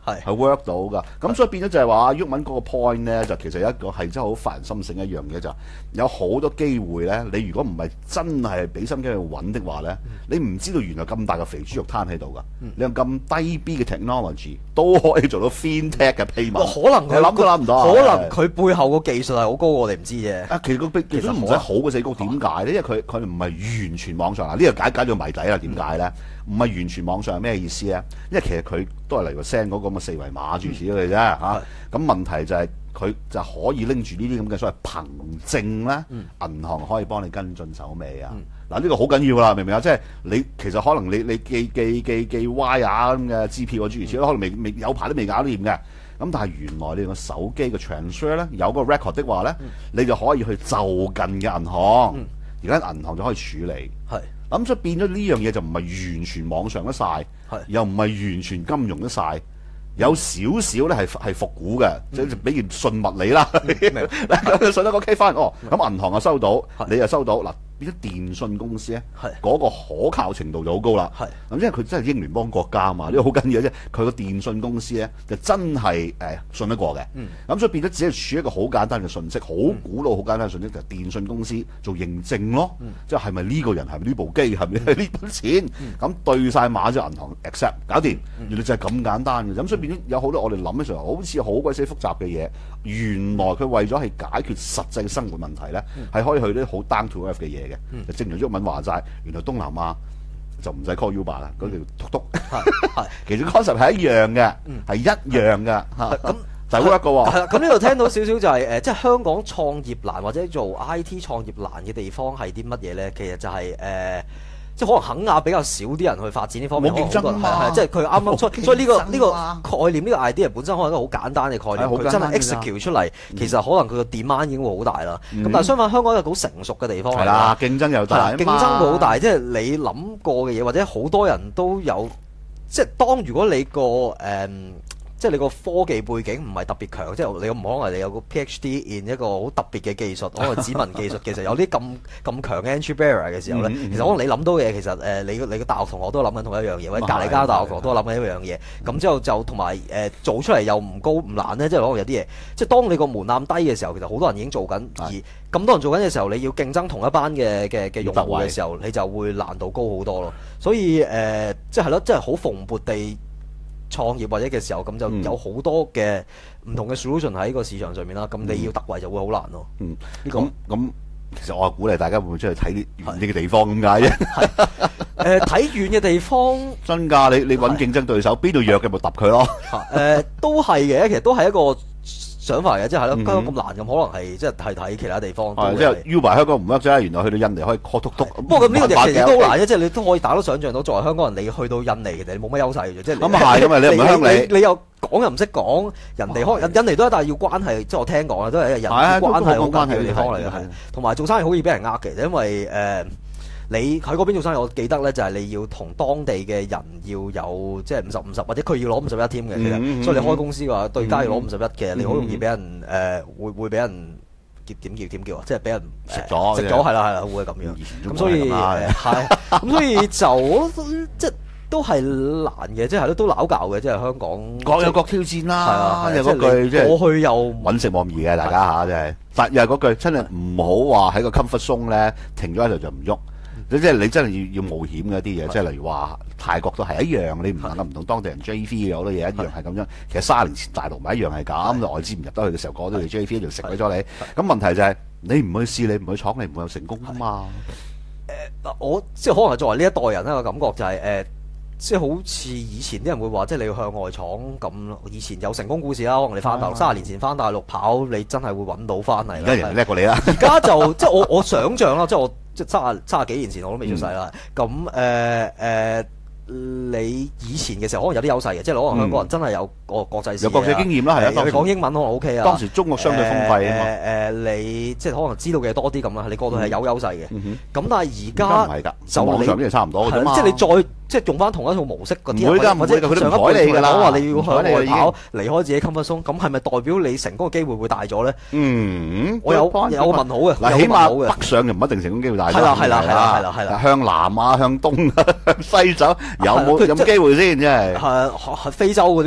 係係 work 到㗎。咁所以變咗就係話，毓民嗰個 point 咧，就其實有一個係真係好發人心醒一樣嘢，就有好多機會咧。你如果唔係真係俾心機去揾的話咧， 嗯、 你唔知道原來咁大嘅肥豬肉攤喺度㗎。嗯、你用咁低 B 嘅 technology 都可以做到 FinTech 嘅 payment。 可能佢諗都諗唔到， 可能佢背後個技術係好高，我哋唔知啫。 啊，其實個技術唔使好嘅死高，點解咧？因為佢佢唔係完全網上啊，呢個解解咗謎底啦。點解咧？唔係完全網上係咩意思咧？因為其實佢都係嚟個 send 嗰個咁嘅四維碼諸如此類嘅啫嚇。咁問題就係佢就可以拎住呢啲咁嘅所謂憑證咧，銀行可以幫你跟進手尾啊。嗱，呢個好緊要啦，明唔明啊？即係你其實可能你你寄寄寄寄 wire 咁嘅支票啊諸如此類，可能未未有排都未搞掂嘅。咁但係原來你個手機嘅 transfer 咧有個 record 的話咧，你就可以去就近嘅銀行，而家銀行就可以處理。係。咁所以變咗呢樣嘢就唔係完全網上得晒，又唔係完全金融得晒，有少少咧係係復古嘅，即係俾件信物你啦。咁信得個 K 翻，哦，咁銀行又收到，你又收到嗱。變咗電信公司咧，嗰個可靠程度就好高啦。咁因為佢真係英聯邦國家嘛，呢個好緊要嘅啫。佢個電信公司咧就真係誒信得過嘅。咁、嗯、所以變咗只係儲一個好簡單嘅信息，好古老好簡單嘅信息，就係、電信公司做認證咯。嗯、即係係咪呢個人，係咪呢部機，係咪呢筆錢？咁、嗯、對晒碼之後，銀行 accept 搞掂。原來就係咁簡單嘅。咁所以變咗有好多我哋諗嘅時候，好似好鬼死複雜嘅嘢，原來佢為咗係解決實際生活問題咧，係、嗯、可以去啲好 down to earth 嘅嘢。嗯、就正如毓民話齋，原來東南亞就唔使 call Uber 啦，嗰條嘟嘟，其實 concept 係一樣嘅，係、嗯、一樣嘅嚇，咁就 work 嘅喎。係啦，咁呢度聽到少少就係、是、誒，即係香港創業難或者做 I T 創業難嘅地方係啲乜嘢咧？其實就係、是、誒。呃即係可能肯亞比較少啲人去發展呢方面，冇競爭嘛，即係佢啱啱出，所以呢、這個呢、這個概念呢、這個 idea 本身可能一個好簡單嘅概念，佢真係 execute 出嚟，嗯、其實可能佢個 demand 已經會好大啦。咁、嗯、但係相反，香港一個好成熟嘅地方係啦，競爭又大，競爭會好大，即係你諗過嘅嘢，或者好多人都有，即係當如果你個誒。嗯即係你個科技背景唔係特別強，即係你唔可能你有個 PhD in 一個好特別嘅技術，可能指紋技術，其實有啲咁咁強嘅 entry barrier 嘅時候咧，嗯嗯、其實可能你諗到嘅嘢，其實誒、呃、你你個大學同學都諗緊同一樣嘢，或者隔離間大學同學都諗緊一樣嘢，咁、嗯、之後就同埋誒做出嚟又唔高唔難咧，即係可能有啲嘢，即係當你個門檻低嘅時候，其實好多人已經做緊，嗯、而咁多人做緊嘅時候，你要競爭同一班嘅嘅嘅用戶嘅時候，你就會難度高好多咯。所以誒、呃，即係係咯，即係好蓬勃地創業或者嘅時候，咁就有好多嘅唔同嘅 solution 喺個市場上面啦。咁、嗯、你要突圍就會好難咯。嗯，咁咁其實我係鼓勵大家會唔會出去睇啲遠啲嘅地方咁解啫？誒，睇遠嘅地方真㗎，你你揾競爭對手，邊度弱嘅咪揼佢咯。誒、呃，都係嘅，其實都係一個想法嘅，即係咯，香港咁難咁，可能係即係係睇其他地方。即係 Uber 香港唔得啫，原來去到印尼可以 call 嘟嘟。不過咁呢個其實都好難啫，即係你都可以大家都想象到，作為香港人，你去到印尼其實你冇乜優勢嘅啫。即係咁啊係，咁啊你唔係香你你又講又唔識講，人哋可能印尼都係，但係要關係，即係我聽講啊，都係人際關係好緊要嘅地方嚟嘅，係。同埋做生意好易俾人呃嘅，因為誒。你喺嗰邊做生意，我記得咧就係你要同當地嘅人要有即係五十五十，或者佢要攞五十一添嘅，其實，嗯、所以你開公司嘅話，對家要攞五十一嘅，你好容易俾人誒、呃、會會俾人叫點叫點叫啊，即係俾人食咗食咗係啦係啦，會係咁樣。咁所以係咁所以就即係都係難嘅，即係都都攪教嘅，即係香港各有各挑戰啦。係啊，即係句即係過去又揾食冇咁易嘅，大家嚇真係。但又係嗰句，真係唔好話喺個 comfort zone 咧停咗喺度就唔喐。即係你真係要要冒險嘅一啲嘢，即係例如話泰國都係一樣，你唔能夠唔同當地人 J V 嘅好多嘢一樣係咁樣。其實卅年前大陸咪一樣係咁，外資唔入得去嘅時候，個個都嚟 J V 就食鬼咗你。咁問題就係你唔去試，你唔去闖，你唔會有成功啊嘛。誒，我即係可能係作為呢一代人咧個感覺就係誒，即係好似以前啲人會話，即係你要向外闖咁。以前有成功故事啦，可能你翻大陸卅年前翻大陸跑，你真係會揾到翻嚟啦。而家人叻過你啦。而家就即係我我想象啦，即係我。即係三十三十幾年前我都未出世啦，咁誒誒，你以前嘅時候可能有啲優勢嘅，即係可能香港人真係有個國際視野，有國際經驗啦，係啊，你講英文可能 O K 啊。當時中國相對封閉啊嘛。誒誒，你即係可能知道嘅多啲咁啦，你過到係有優勢嘅。咁但係而家唔係㗎，就網上邊係差唔多㗎嘛。即係你再即係用翻同一套模式嗰啲，或者或者上一輩你講話你要向外跑，離開自己 comfort zone，咁係咪代表你成功嘅機會會大咗咧？嗯，我有有個問號嘅。嗱，起碼北上就唔一定成功機會大咗。係啦係啦係啦係啦係啦。向南啊，向東啊，向西走有冇有冇機會先？真係係係非洲嗰啲咁嘅地方咯。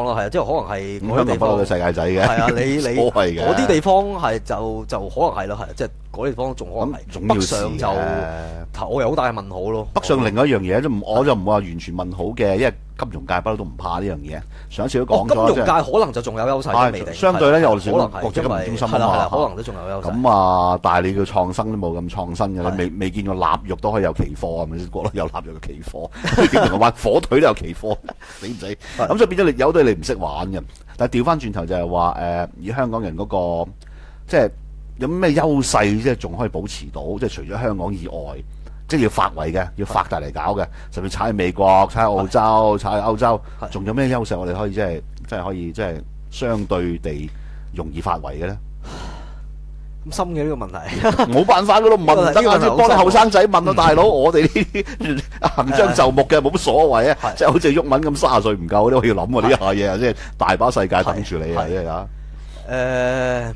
咯，係啊，即係可能係嗰啲香地方港不嬲都世界仔嘅， 係啊，你你所謂嘅嗰啲地方係就就可能係咯，係即係嗰啲地方仲可能係咁總要北上就試我有好大嘅問號咯。 北上另外一樣嘢都唔，我就唔話完全問好嘅，因為金融界不嬲都唔怕呢樣嘢。上一次都講咗， 哦金融即係界可能就仲有優勢，都未定。 相對咧，我哋算可能係國際金融中心啊係啦係啦， 嘛， 可能都仲有優勢。 咁啊，但係你嘅創新都冇咁創新嘅， 係你未未見過臘肉都可以有期貨啊？係咪先？國內有臘肉嘅期貨，點同我玩火腿都有期貨，死唔死？咁所以變咗你有對你唔識玩嘅。但係調翻轉頭就係話誒，以香港人嗰個即係有咩優勢，即係仲可以保持到，即係除咗香港以外。即係要發圍嘅，要發大嚟搞嘅，甚至踩喺美國、踩喺澳洲、踩喺歐洲，仲有咩優勢我哋可以即係即係可以即係相對地容易發圍嘅咧？ 咁深嘅呢個問題， 冇辦法噶咯，唔問唔得啊！要幫啲後生仔問啊，大佬，我哋呢啲行將就木嘅冇乜所謂啊！即係好似鬱文咁卅歲唔夠都可以諗喎呢下嘢啊！即係大把世界等住你啊！即係啊！ 誒，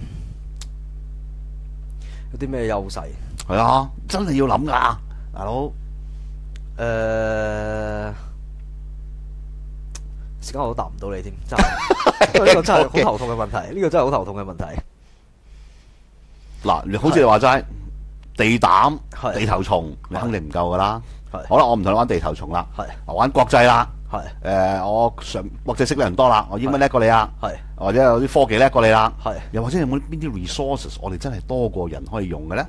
有啲咩優勢？ 係啊，真係要諗噶。大佬， 誒、呃，時間我都答唔到你添，真係，因為呢個真係好頭痛嘅問題，呢個真係好頭痛嘅問題。 嗱，好似你話齋，地膽、 係地頭蟲，你肯定唔夠噶啦。 係好啦，我唔同你玩地頭蟲啦， 係我玩國際啦。 係誒，我上國際識得人多啦，我英文叻過你啊， 係或者有啲科技叻過你啦， 係又或者有冇邊啲 resources 我哋真係多過人可以用嘅咧？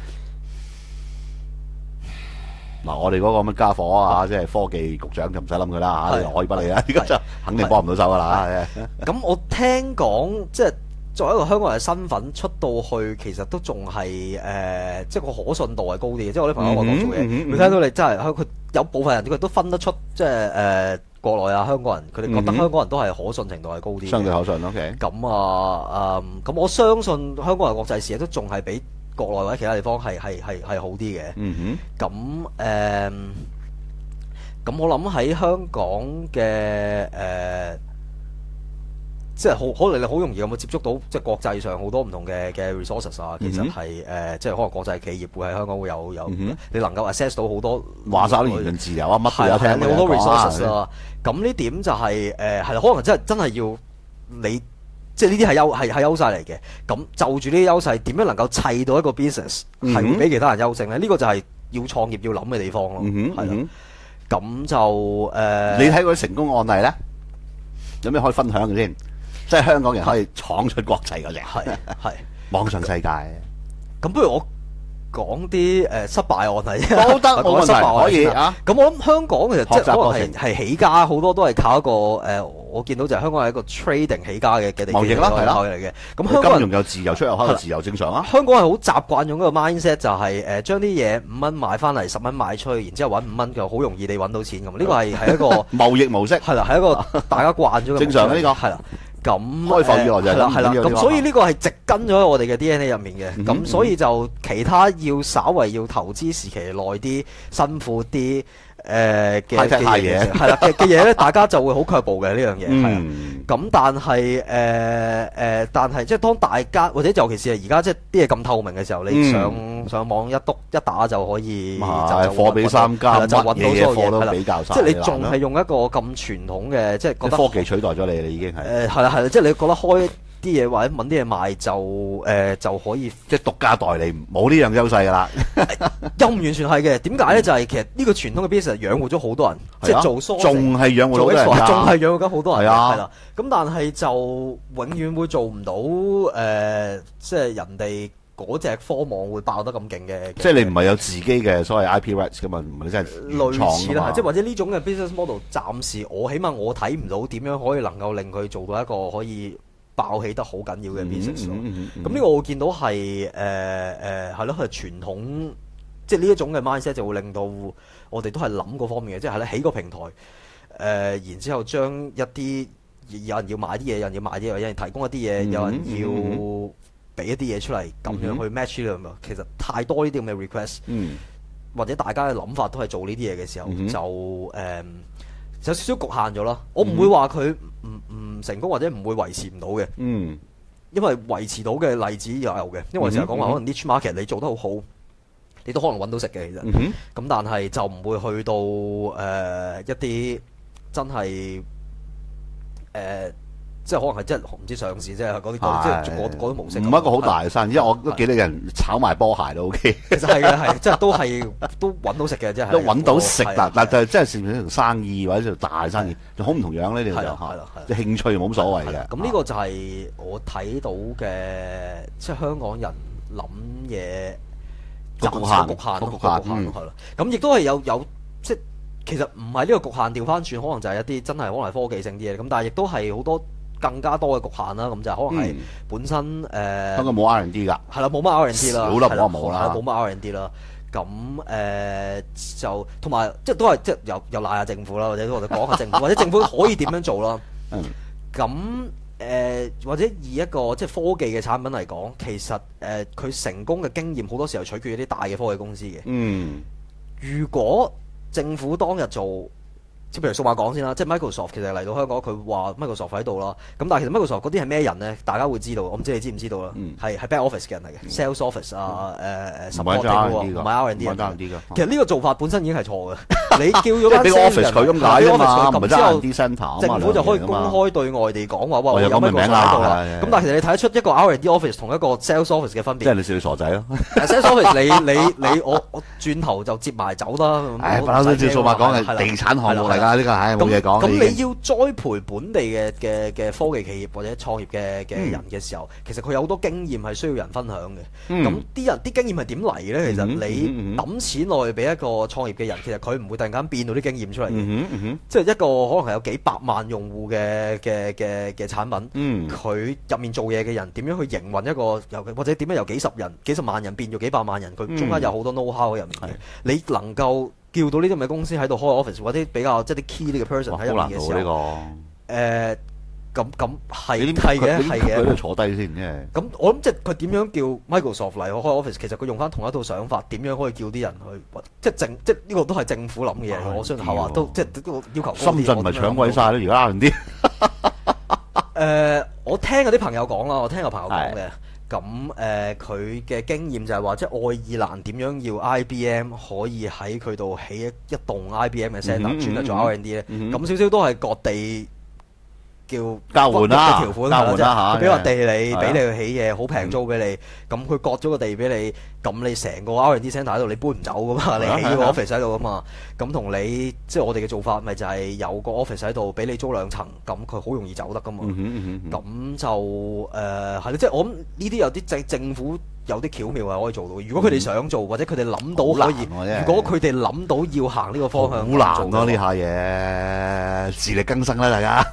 嗱，我哋嗰個乜家伙啊，即係科技局長就唔使諗佢啦嚇，可以不理啦，呢個就肯定幫唔到手噶啦。 咁我聽講，即係作為一個香港人嘅身份出到去，其實都仲係誒，即係個可信度係高啲嘅。即係我啲朋友喺外國做嘢，佢睇到你真係佢有部分人佢都分得出，即係誒國內啊香港人，佢哋覺得香港人都係可信程度係高啲。 相對可信 OK。 咁啊誒，咁我相信香港人國際視野都仲係比國內或者其他地方係係係係好啲嘅。 嗯哼。 咁誒，咁我諗喺香港嘅誒，即係好可能你好容易有冇接觸到即係國際上好多唔同嘅嘅 resources 啊。其實係誒，即係可能國際企業會喺香港會有有，你能夠 access 到好多話晒都言論自由啊，乜都有聽你好多 resources 啊。咁呢點就係誒係啦，可能真係真係要你。即係呢啲係優係係優勢嚟嘅，咁就住呢啲優勢點樣能夠砌到一個 business 係會比其他人優勝咧？呢個就係要創業要諗嘅地方咯，係啦。咁就誒， 你睇過啲成功案例咧，有咩可以分享嘅先？即係香港人可以闖出國際嗰隻， 係係網上世界。 咁不如我講啲誒失敗案例都得，冇問題，可以啊。 咁我諗香港其實即係可能係係起家好多都係靠一個誒，我見到就係香港係一個 trading 起家嘅嘅地貿易啦，係啦嚟嘅。咁香港金融有自由出入口，自由正常啊。 香港係好習慣用一個 mindset 就係誒將啲嘢五蚊買翻嚟，十蚊賣出去，然之後揾五蚊就好容易地揾到錢咁。呢個係係一個貿易模式， 係啦，係一個大家慣咗嘅正常呢個係啦。咁開埠以來就係啦，係啦。咁所以呢個係植根咗喺我哋嘅 D N A 入面嘅。咁所以就其他要稍為要投資時期耐啲、辛苦啲誒嘅嘅嘢，係啦嘅嘅嘢咧，大家就會好卻步嘅呢樣嘢。係咁但係誒誒，但係即係當大家或者尤其是係而家即係啲嘢咁透明嘅時候，你上上網一篤一打就可以就貨比三家， 就揾到所有嘢都比較晒。 即係你仲係用一個咁傳統嘅，即係覺得科技取代咗你，你已經係誒係啦係啦，即係你覺得開啲嘢或者揾啲嘢賣就誒、呃、就可以， 即係獨家代理，冇呢樣優勢㗎啦。 又唔完全係嘅，點解咧？就係、是、其實呢個傳統嘅 business 養活咗好多人，啊、即係做 sourcing 仲係養活咗人， 仲係養活緊好多人， 係啦。咁但係就永遠會做唔到誒、呃，即係人哋嗰隻科網會爆得咁勁嘅。 即係你唔係有自己嘅所謂 I P rights 㗎嘛？唔係你真係類似啦，即係或者呢種嘅 business model，暫時我起碼我睇唔到點樣可以能夠令佢做到一個可以爆起得好緊要嘅 business。咁呢個我見到係誒誒係咯，係傳統，即係呢一種嘅 mindset 就會令到我哋都係諗嗰方面嘅，即係咧起個平台誒、呃，然之後將一啲有人要買啲嘢，有人要買啲嘢，有人提供一啲嘢，有人要俾一啲嘢出嚟，咁樣去 match 呢樣。其實太多呢啲咁嘅 request，或者大家嘅諗法都係做呢啲嘢嘅時候，就誒。呃有少少局限咗啦，我唔會話佢唔唔成功或者唔會維持唔到嘅， 嗯， 因為維持到嘅例子又有嘅，因為成日講話可能 niche market 你做得好好，你都可能揾到食嘅其實，咁、嗯、但係就唔會去到誒、呃、一啲真係誒。即係可能係即係唔知上市，即係嗰啲嗰即係嗰嗰啲模式。 唔係一個好大嘅生意，因為我都記得有人炒埋波鞋都 OK。 其實係嘅，係即係都係都揾到食嘅，即係都揾到食，但但係真係算唔算生意或者做大生意，就好唔同樣呢？你就嚇，即係興趣冇乜所謂嘅。 咁呢個就係我睇到嘅，即係香港人諗嘢個局限， 局限個局限係咯。咁亦都係有有即係其實唔係呢個局限，調翻轉可能就係一啲真係可能係科技性啲嘢。咁但係亦都係好多更加多嘅局限啦，咁就可能係本身誒、嗯呃、 香港冇 R and D 㗎， 係啦，冇乜 R and D 啦， 少啦，冇冇啦， 冇乜 R and D 啦。咁誒、呃、就同埋即係都係即係又又賴下政府啦，或者我哋講下政府，或者政府可以點樣做啦。咁誒、嗯呃、或者以一個即係科技嘅產品嚟講，其實誒佢、呃、成功嘅經驗好多時候取決於啲大嘅科技公司嘅。嗯，如果政府當日做。即係譬如數碼講先啦，即係 Microsoft 其實嚟到香港，佢話 Microsoft 喺度啦。咁但係其實 Microsoft 嗰啲係咩人咧？大家會知道，我唔知你知唔知道啦。係係 back office 嘅人嚟嘅 ，sales office 啊，誒誒 support 喎，唔係 R and D 人。其實呢個做法本身已經係錯嘅。你叫咗間 office 佢咁解啫嘛，唔係之後 R&D centre 政府就可以公開對外地講話，哇，有 Microsoft 喺度啦。咁但係其實你睇得出一個 R and D office 同一個 sales office 嘅分別。即係你笑你傻仔咯。 sales office 你你你我我轉頭就接埋走啦。 唉，反正照數碼講係地產項目嚟㗎，呢個係冇嘢。 咁你要栽培本地嘅嘅嘅科技企業或者創業嘅嘅人嘅時候，嗯、其實佢有好多經驗係需要人分享嘅。咁啲、嗯、人啲經驗係點嚟嘅咧？其實你揼錢落去俾一個創業嘅人，其實佢唔會突然間變到啲經驗出嚟嘅。嗯嗯、即係一個可能係有幾百萬用戶嘅嘅嘅嘅產品，佢入、嗯、面做嘢嘅人點樣去營運一個，或者點樣由幾十人、幾十萬人變做幾百萬人，佢中間有好多 know-how 喺入面嘅。嗯、你能夠叫到呢啲咁嘅公司喺度開 office 或者比較即係啲 key 呢個 person 喺入面嘅時候，誒咁咁係係嘅係嘅， 佢都坐低先啫。 咁我諗即係佢點樣叫 Microsoft 嚟開 office，其實佢用翻同一套想法，點樣可以叫啲人去即係政即係呢個都係政府諗嘅嘢。我相信係話都即係都要求。 深圳咪搶鬼晒咯，而家啱啲。 誒，我聽嗰啲朋友講啦，我聽有朋友講嘅。咁誒，佢嘅、呃、經驗就係話，即係愛爾蘭點樣要 I B M 可以喺佢度起一一棟 I B M 嘅 centre 轉得做 R and D 咧，咁少少都係各地叫交換啦， 條款交換啦嚇， 俾個地你，俾你去起嘢，好平租俾你，咁佢割咗個地俾你，咁你成個 R and D centre 喺度，你搬唔走噶嘛，你起個 office 喺度噶嘛，咁同你即係我哋嘅做法，咪就係有個 office 喺度，俾你租兩層，咁佢好容易走得噶嘛，咁就誒係咯，即係我諗呢啲有啲政政府有啲巧妙係可以做到，如果佢哋想做，或者佢哋諗到可以，如果佢哋諗到要行呢個方向， 好難咯呢下嘢，自力更生啦，大家。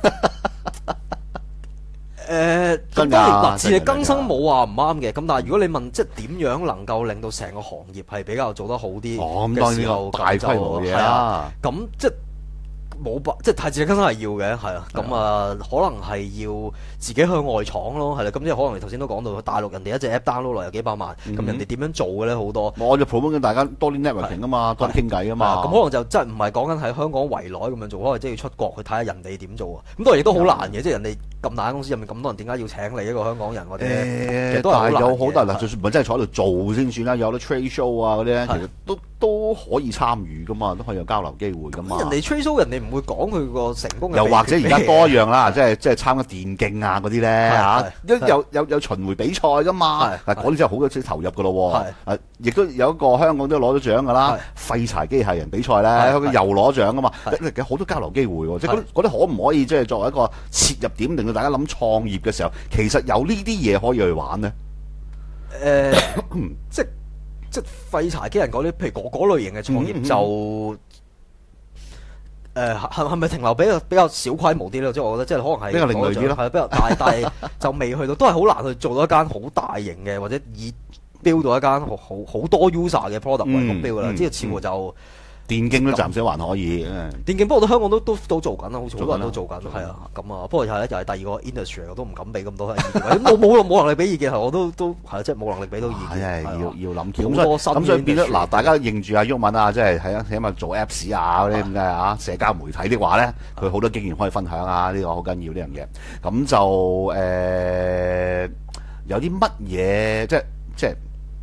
誒咁當然嗱，自力更生冇話唔啱嘅，咁但係如果你問即係點樣能夠令到成個行業係比較做得好啲嘅時候， 大規模嘢啦， 咁即係冇辦，即係太自力更生係要嘅，係啊，咁啊可能係要自己向外闖咯，係啦，咁即係可能你頭先都講到大陸人哋一隻 app download 落有幾百萬，咁人哋點樣做嘅咧好多， 我就 promote 緊大家多啲 networking 啊嘛，多啲傾偈啊嘛， 咁可能就真係唔係講緊喺香港圍內咁樣做，可能即係要出國去睇下人哋點做啊，咁當然亦都好難嘅，即係人哋。咁大間公司入面咁多人，點解要請你一個香港人或者？ 誒，都係有好多人，就算唔係真係坐喺度做先算啦，有啲 trade show 啊嗰啲咧，其實都都可以參與噶嘛，都可以有交流機會噶嘛。 人哋 trade show 人哋唔會講佢個成功嘅。 又或者而家多一樣啦，即係即係參加電競啊嗰啲咧嚇，有有有巡迴比賽噶嘛，嗱嗰啲真係好多錢投入噶咯喎，亦都有一個香港都攞咗獎噶啦，廢柴機械人比賽咧，香港又攞獎噶嘛，有好多交流機會喎，即係嗰啲可唔可以即係作為一個切入點，令到大家諗創業嘅時候，其實有呢啲嘢可以去玩呢？ 誒、呃，即即廢柴機人嗰啲，譬如嗰嗰類型嘅創業就誒係係咪停留比較比較小規模啲咧？即係我覺得，即係可能係比較另類啲咯， 係比較大，但係就未去到，都係好難去做到一間好大型嘅，或者以標到一間好好好多 user 嘅 product 為目標㗎啦。即係似乎就。嗯電競都暫時還可以， 電競不過都香港都都都做緊啦，好似好多人都做緊，係啊，咁啊，不過又係咧，又係第二個 industry，我都唔敢俾咁多意見，冇冇冇能力俾意見，我都都係即係冇能力俾到意見， 係要要諗橋，咁所以咁所以變咗嗱，大家認住阿毓民啊，即係係啊，起碼做 Apps 啊嗰啲咁嘅啊，社交媒體的話咧，佢好多經驗可以分享啊，呢個好緊要呢樣嘢，咁就誒有啲乜嘢即係即係。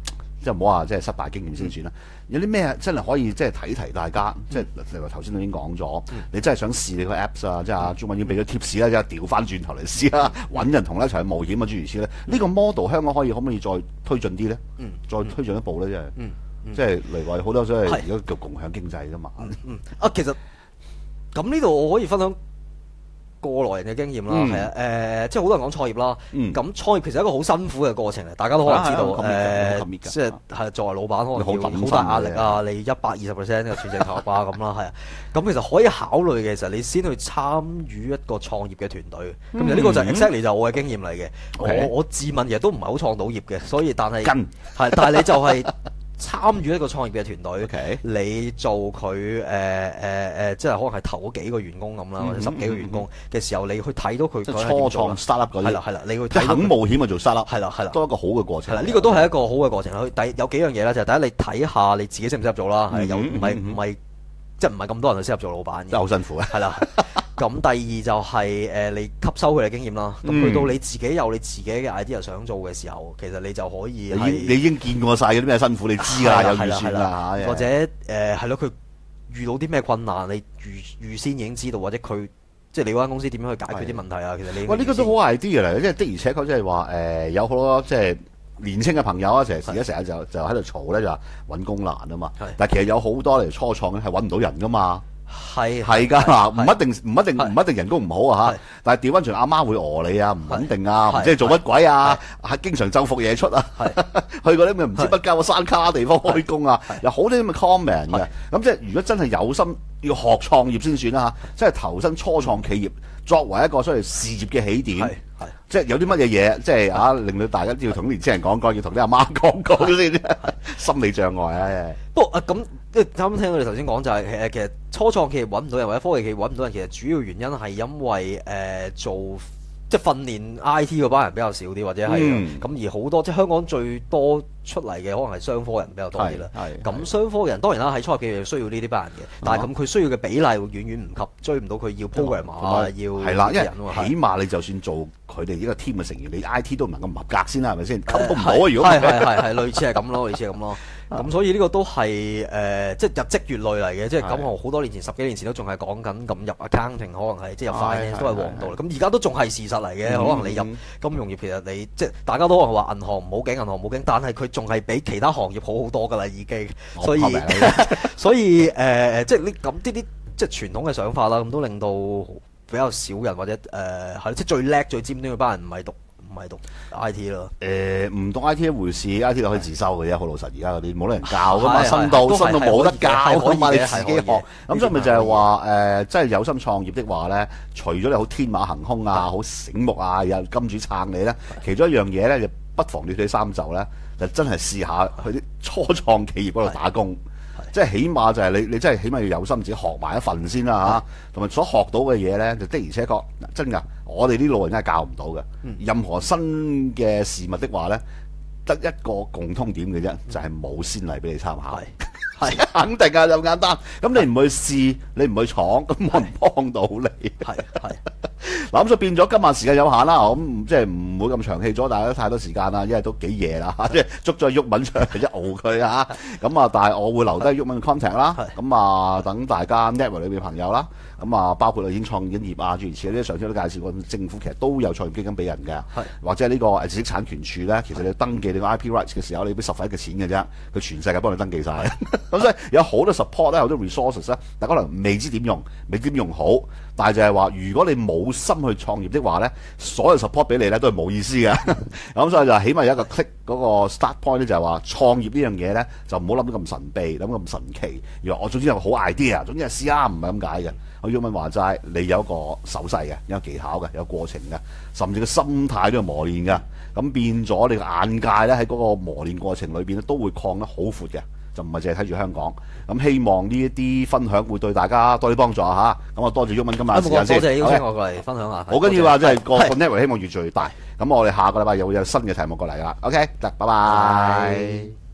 即係唔好話即係失敗經驗先算啦。有啲咩真係可以即係提提大家？即係例如頭先都已經講咗，你真係想試你個 Apps 啊，即係阿朱敏已經俾咗 tips 啦，即係調翻轉頭嚟試啦，揾人同你一齊去冒險啊，諸如此類。呢個 model 香港可以可唔可以再推進啲咧？再推進一步咧，即係即係例如話好多所謂而家叫共享經濟㗎嘛。 啊，其實咁呢度我可以分享過來人嘅經驗啦，係啊、嗯，誒，即係好多人講創業啦，咁、嗯、創業其實係一個好辛苦嘅過程嚟，大家都可能知道，誒、啊，即係係作為老闆可能要好大壓力啊，你一百二十 percent 嘅全職投入啊咁啦，係啊，咁其實可以考慮嘅，其實你先去參與一個創業嘅團隊，咁、嗯、其實呢個就係 exactly 就我嘅經驗嚟嘅，嗯、我我自問其實都唔係好創到業嘅，所以但係係，但係你就係、是。參與一個創業嘅團隊，okay. 你做佢誒誒誒，即係可能係頭嗰幾個員工咁啦，或者十幾個員工嘅時候，你去睇到佢即係初創 startup 嗰啲， 係啦係啦，你去即係肯冒險去做 startup， 係啦係啦， 都係一個好嘅過程。 係啦，呢個都係一個好嘅過程。佢第有幾樣嘢啦，就係第一，你睇下你自己適唔適合做啦，係有唔係唔係即係唔係咁多人去適合做老闆嘅， 真係好辛苦啊。係啦。咁第二就係誒你吸收佢嘅經驗啦。咁去到你自己有你自己嘅 idea 想做嘅時候，其實你就可以你你已經見過晒嗰啲咩辛苦，你知㗎，有預算啦嚇。 或者誒係咯，佢遇到啲咩困難，你預預先已經知道，或者佢即係你嗰間公司點樣去解決啲問題啊？其實你哇，呢個都好 idea 嚟，即係的而且確即係話誒有好多即係年青嘅朋友啊，成日而家成日就就喺度嘈咧，就話揾工難啊嘛。但係其實有好多嚟初創咧係揾唔到人㗎嘛。 係係㗎嗱，唔一定唔一定唔一定人工唔好啊嚇，但係調翻轉阿媽會餓你啊，唔穩定啊，唔知係做乜鬼啊，係經常晝伏夜出啊，去嗰啲咩唔知不交嘅山卡地方開工啊，有好多啲咁嘅 comment 嘅，咁即係如果真係有心要學創業先算啦嚇，即係投身初創企業作為一個所謂事業嘅起點。即係有啲乜嘢嘢，即係啊，令到大家都要同年青人講講，要同啲阿媽講講先，心理障礙啊！ 不過啊，咁即係啱啱聽到你頭先講就係、是、誒，其實初創企業揾唔到人，或者科技企業揾唔到人，其實主要原因係因為誒、呃、做即係訓練 I T 嗰班人比較少啲，或者係咁、嗯、而好多即係香港最多出嚟嘅可能係商科人比較多啲啦。咁商科人當然啦，喺初級企業需要呢啲班人嘅，但係咁佢需要嘅比例會遠遠唔及，追唔到佢要 program 啊，要係啦，因為起碼你就算做佢哋呢個 team 嘅成員，你 I T 都唔能夠唔合格先啦，係咪先？溝通唔到啊！如果係係係係類似係咁咯，類似係咁咯。咁所以呢個都係誒、呃，即係日積月累嚟嘅，即係咁我好多年前十幾年前都仲係講緊咁入 accounting，可能係即係入 finance 都係王道啦。咁而家都仲係事實嚟嘅，嗯、可能你入金融業其實你即係大家都可能話銀行唔好驚，銀行唔好驚，但係佢仲係比其他行業好好多㗎啦，已經。所以所以誒、呃，即係呢咁啲啲即係傳統嘅想法啦，咁都令到比較少人或者誒係即係最叻最尖端嗰班人唔係讀。唔係讀 I T 咯， 誒唔讀 I T 一回事 ，I T 就可以自修嘅啫。好老實，而家嗰啲冇得人教噶嘛，深到深到冇得教噶嘛，你自己學。咁所以咪就係話誒，真係有心創業的話咧，除咗你好天馬行空啊，好醒目啊，有金主撐你咧，其中一樣嘢咧，就不妨你哋三就咧，就真係試下去啲初創企業嗰度打工。即係起碼就係你，你真係起碼要有心自己學埋一份先啦嚇，同埋所學到嘅嘢咧，就的而且確真㗎。我哋啲老人真係教唔到嘅。任何新嘅事物的話咧，得一個共通點嘅啫，就係冇先例俾你參考。係肯定啊，咁簡單。咁你唔去試，你唔去闖，咁我唔幫到你。係係。嗱咁所以變咗今晚時間有限啦，咁即係唔會咁長氣咗，大家都太多時間啦，因為都幾夜啦，即係捉咗毓民出嚟一熬佢啊，咁啊，但係我會留低毓民嘅 contact 啦，咁啊等大家 network 裏邊朋友啦，咁啊包括已經創緊業啊諸如此類，上次都介紹過，政府其實都有創業基金俾人嘅，或者呢個誒知識產權處咧，其實你登記你個 I P rights 嘅時候，你俾十分一嘅錢嘅啫，佢全世界幫你登記晒。咁所以有好多 support 咧，好多 resources 咧，大家可能未知點用，未知點用好，但係就係話，如果你冇心去創業的話咧，所有 support 俾你咧都係冇意思嘅。咁所以就起碼有一個 click 嗰個 start point 咧，就係話創業呢樣嘢咧，就唔好諗得咁神秘，諗咁神奇。如果我總之有個好 idea，總之係試下，唔係咁解嘅。我毓民話齋，你有一個手勢嘅，有技巧嘅，有過程嘅，甚至個心態都要磨練嘅。咁變咗你個眼界咧，喺嗰個磨練過程裏邊咧，都會擴得好闊嘅。就唔係淨係睇住香港，咁希望呢一啲分享會對大家多啲幫助嚇。咁啊，多謝毓民今日時間先， 多謝邀請我過嚟分享下。 好緊要啊，即係個 network 希望越做越大。咁我哋下個禮拜又會有新嘅題目過嚟啦。OK，得，拜拜。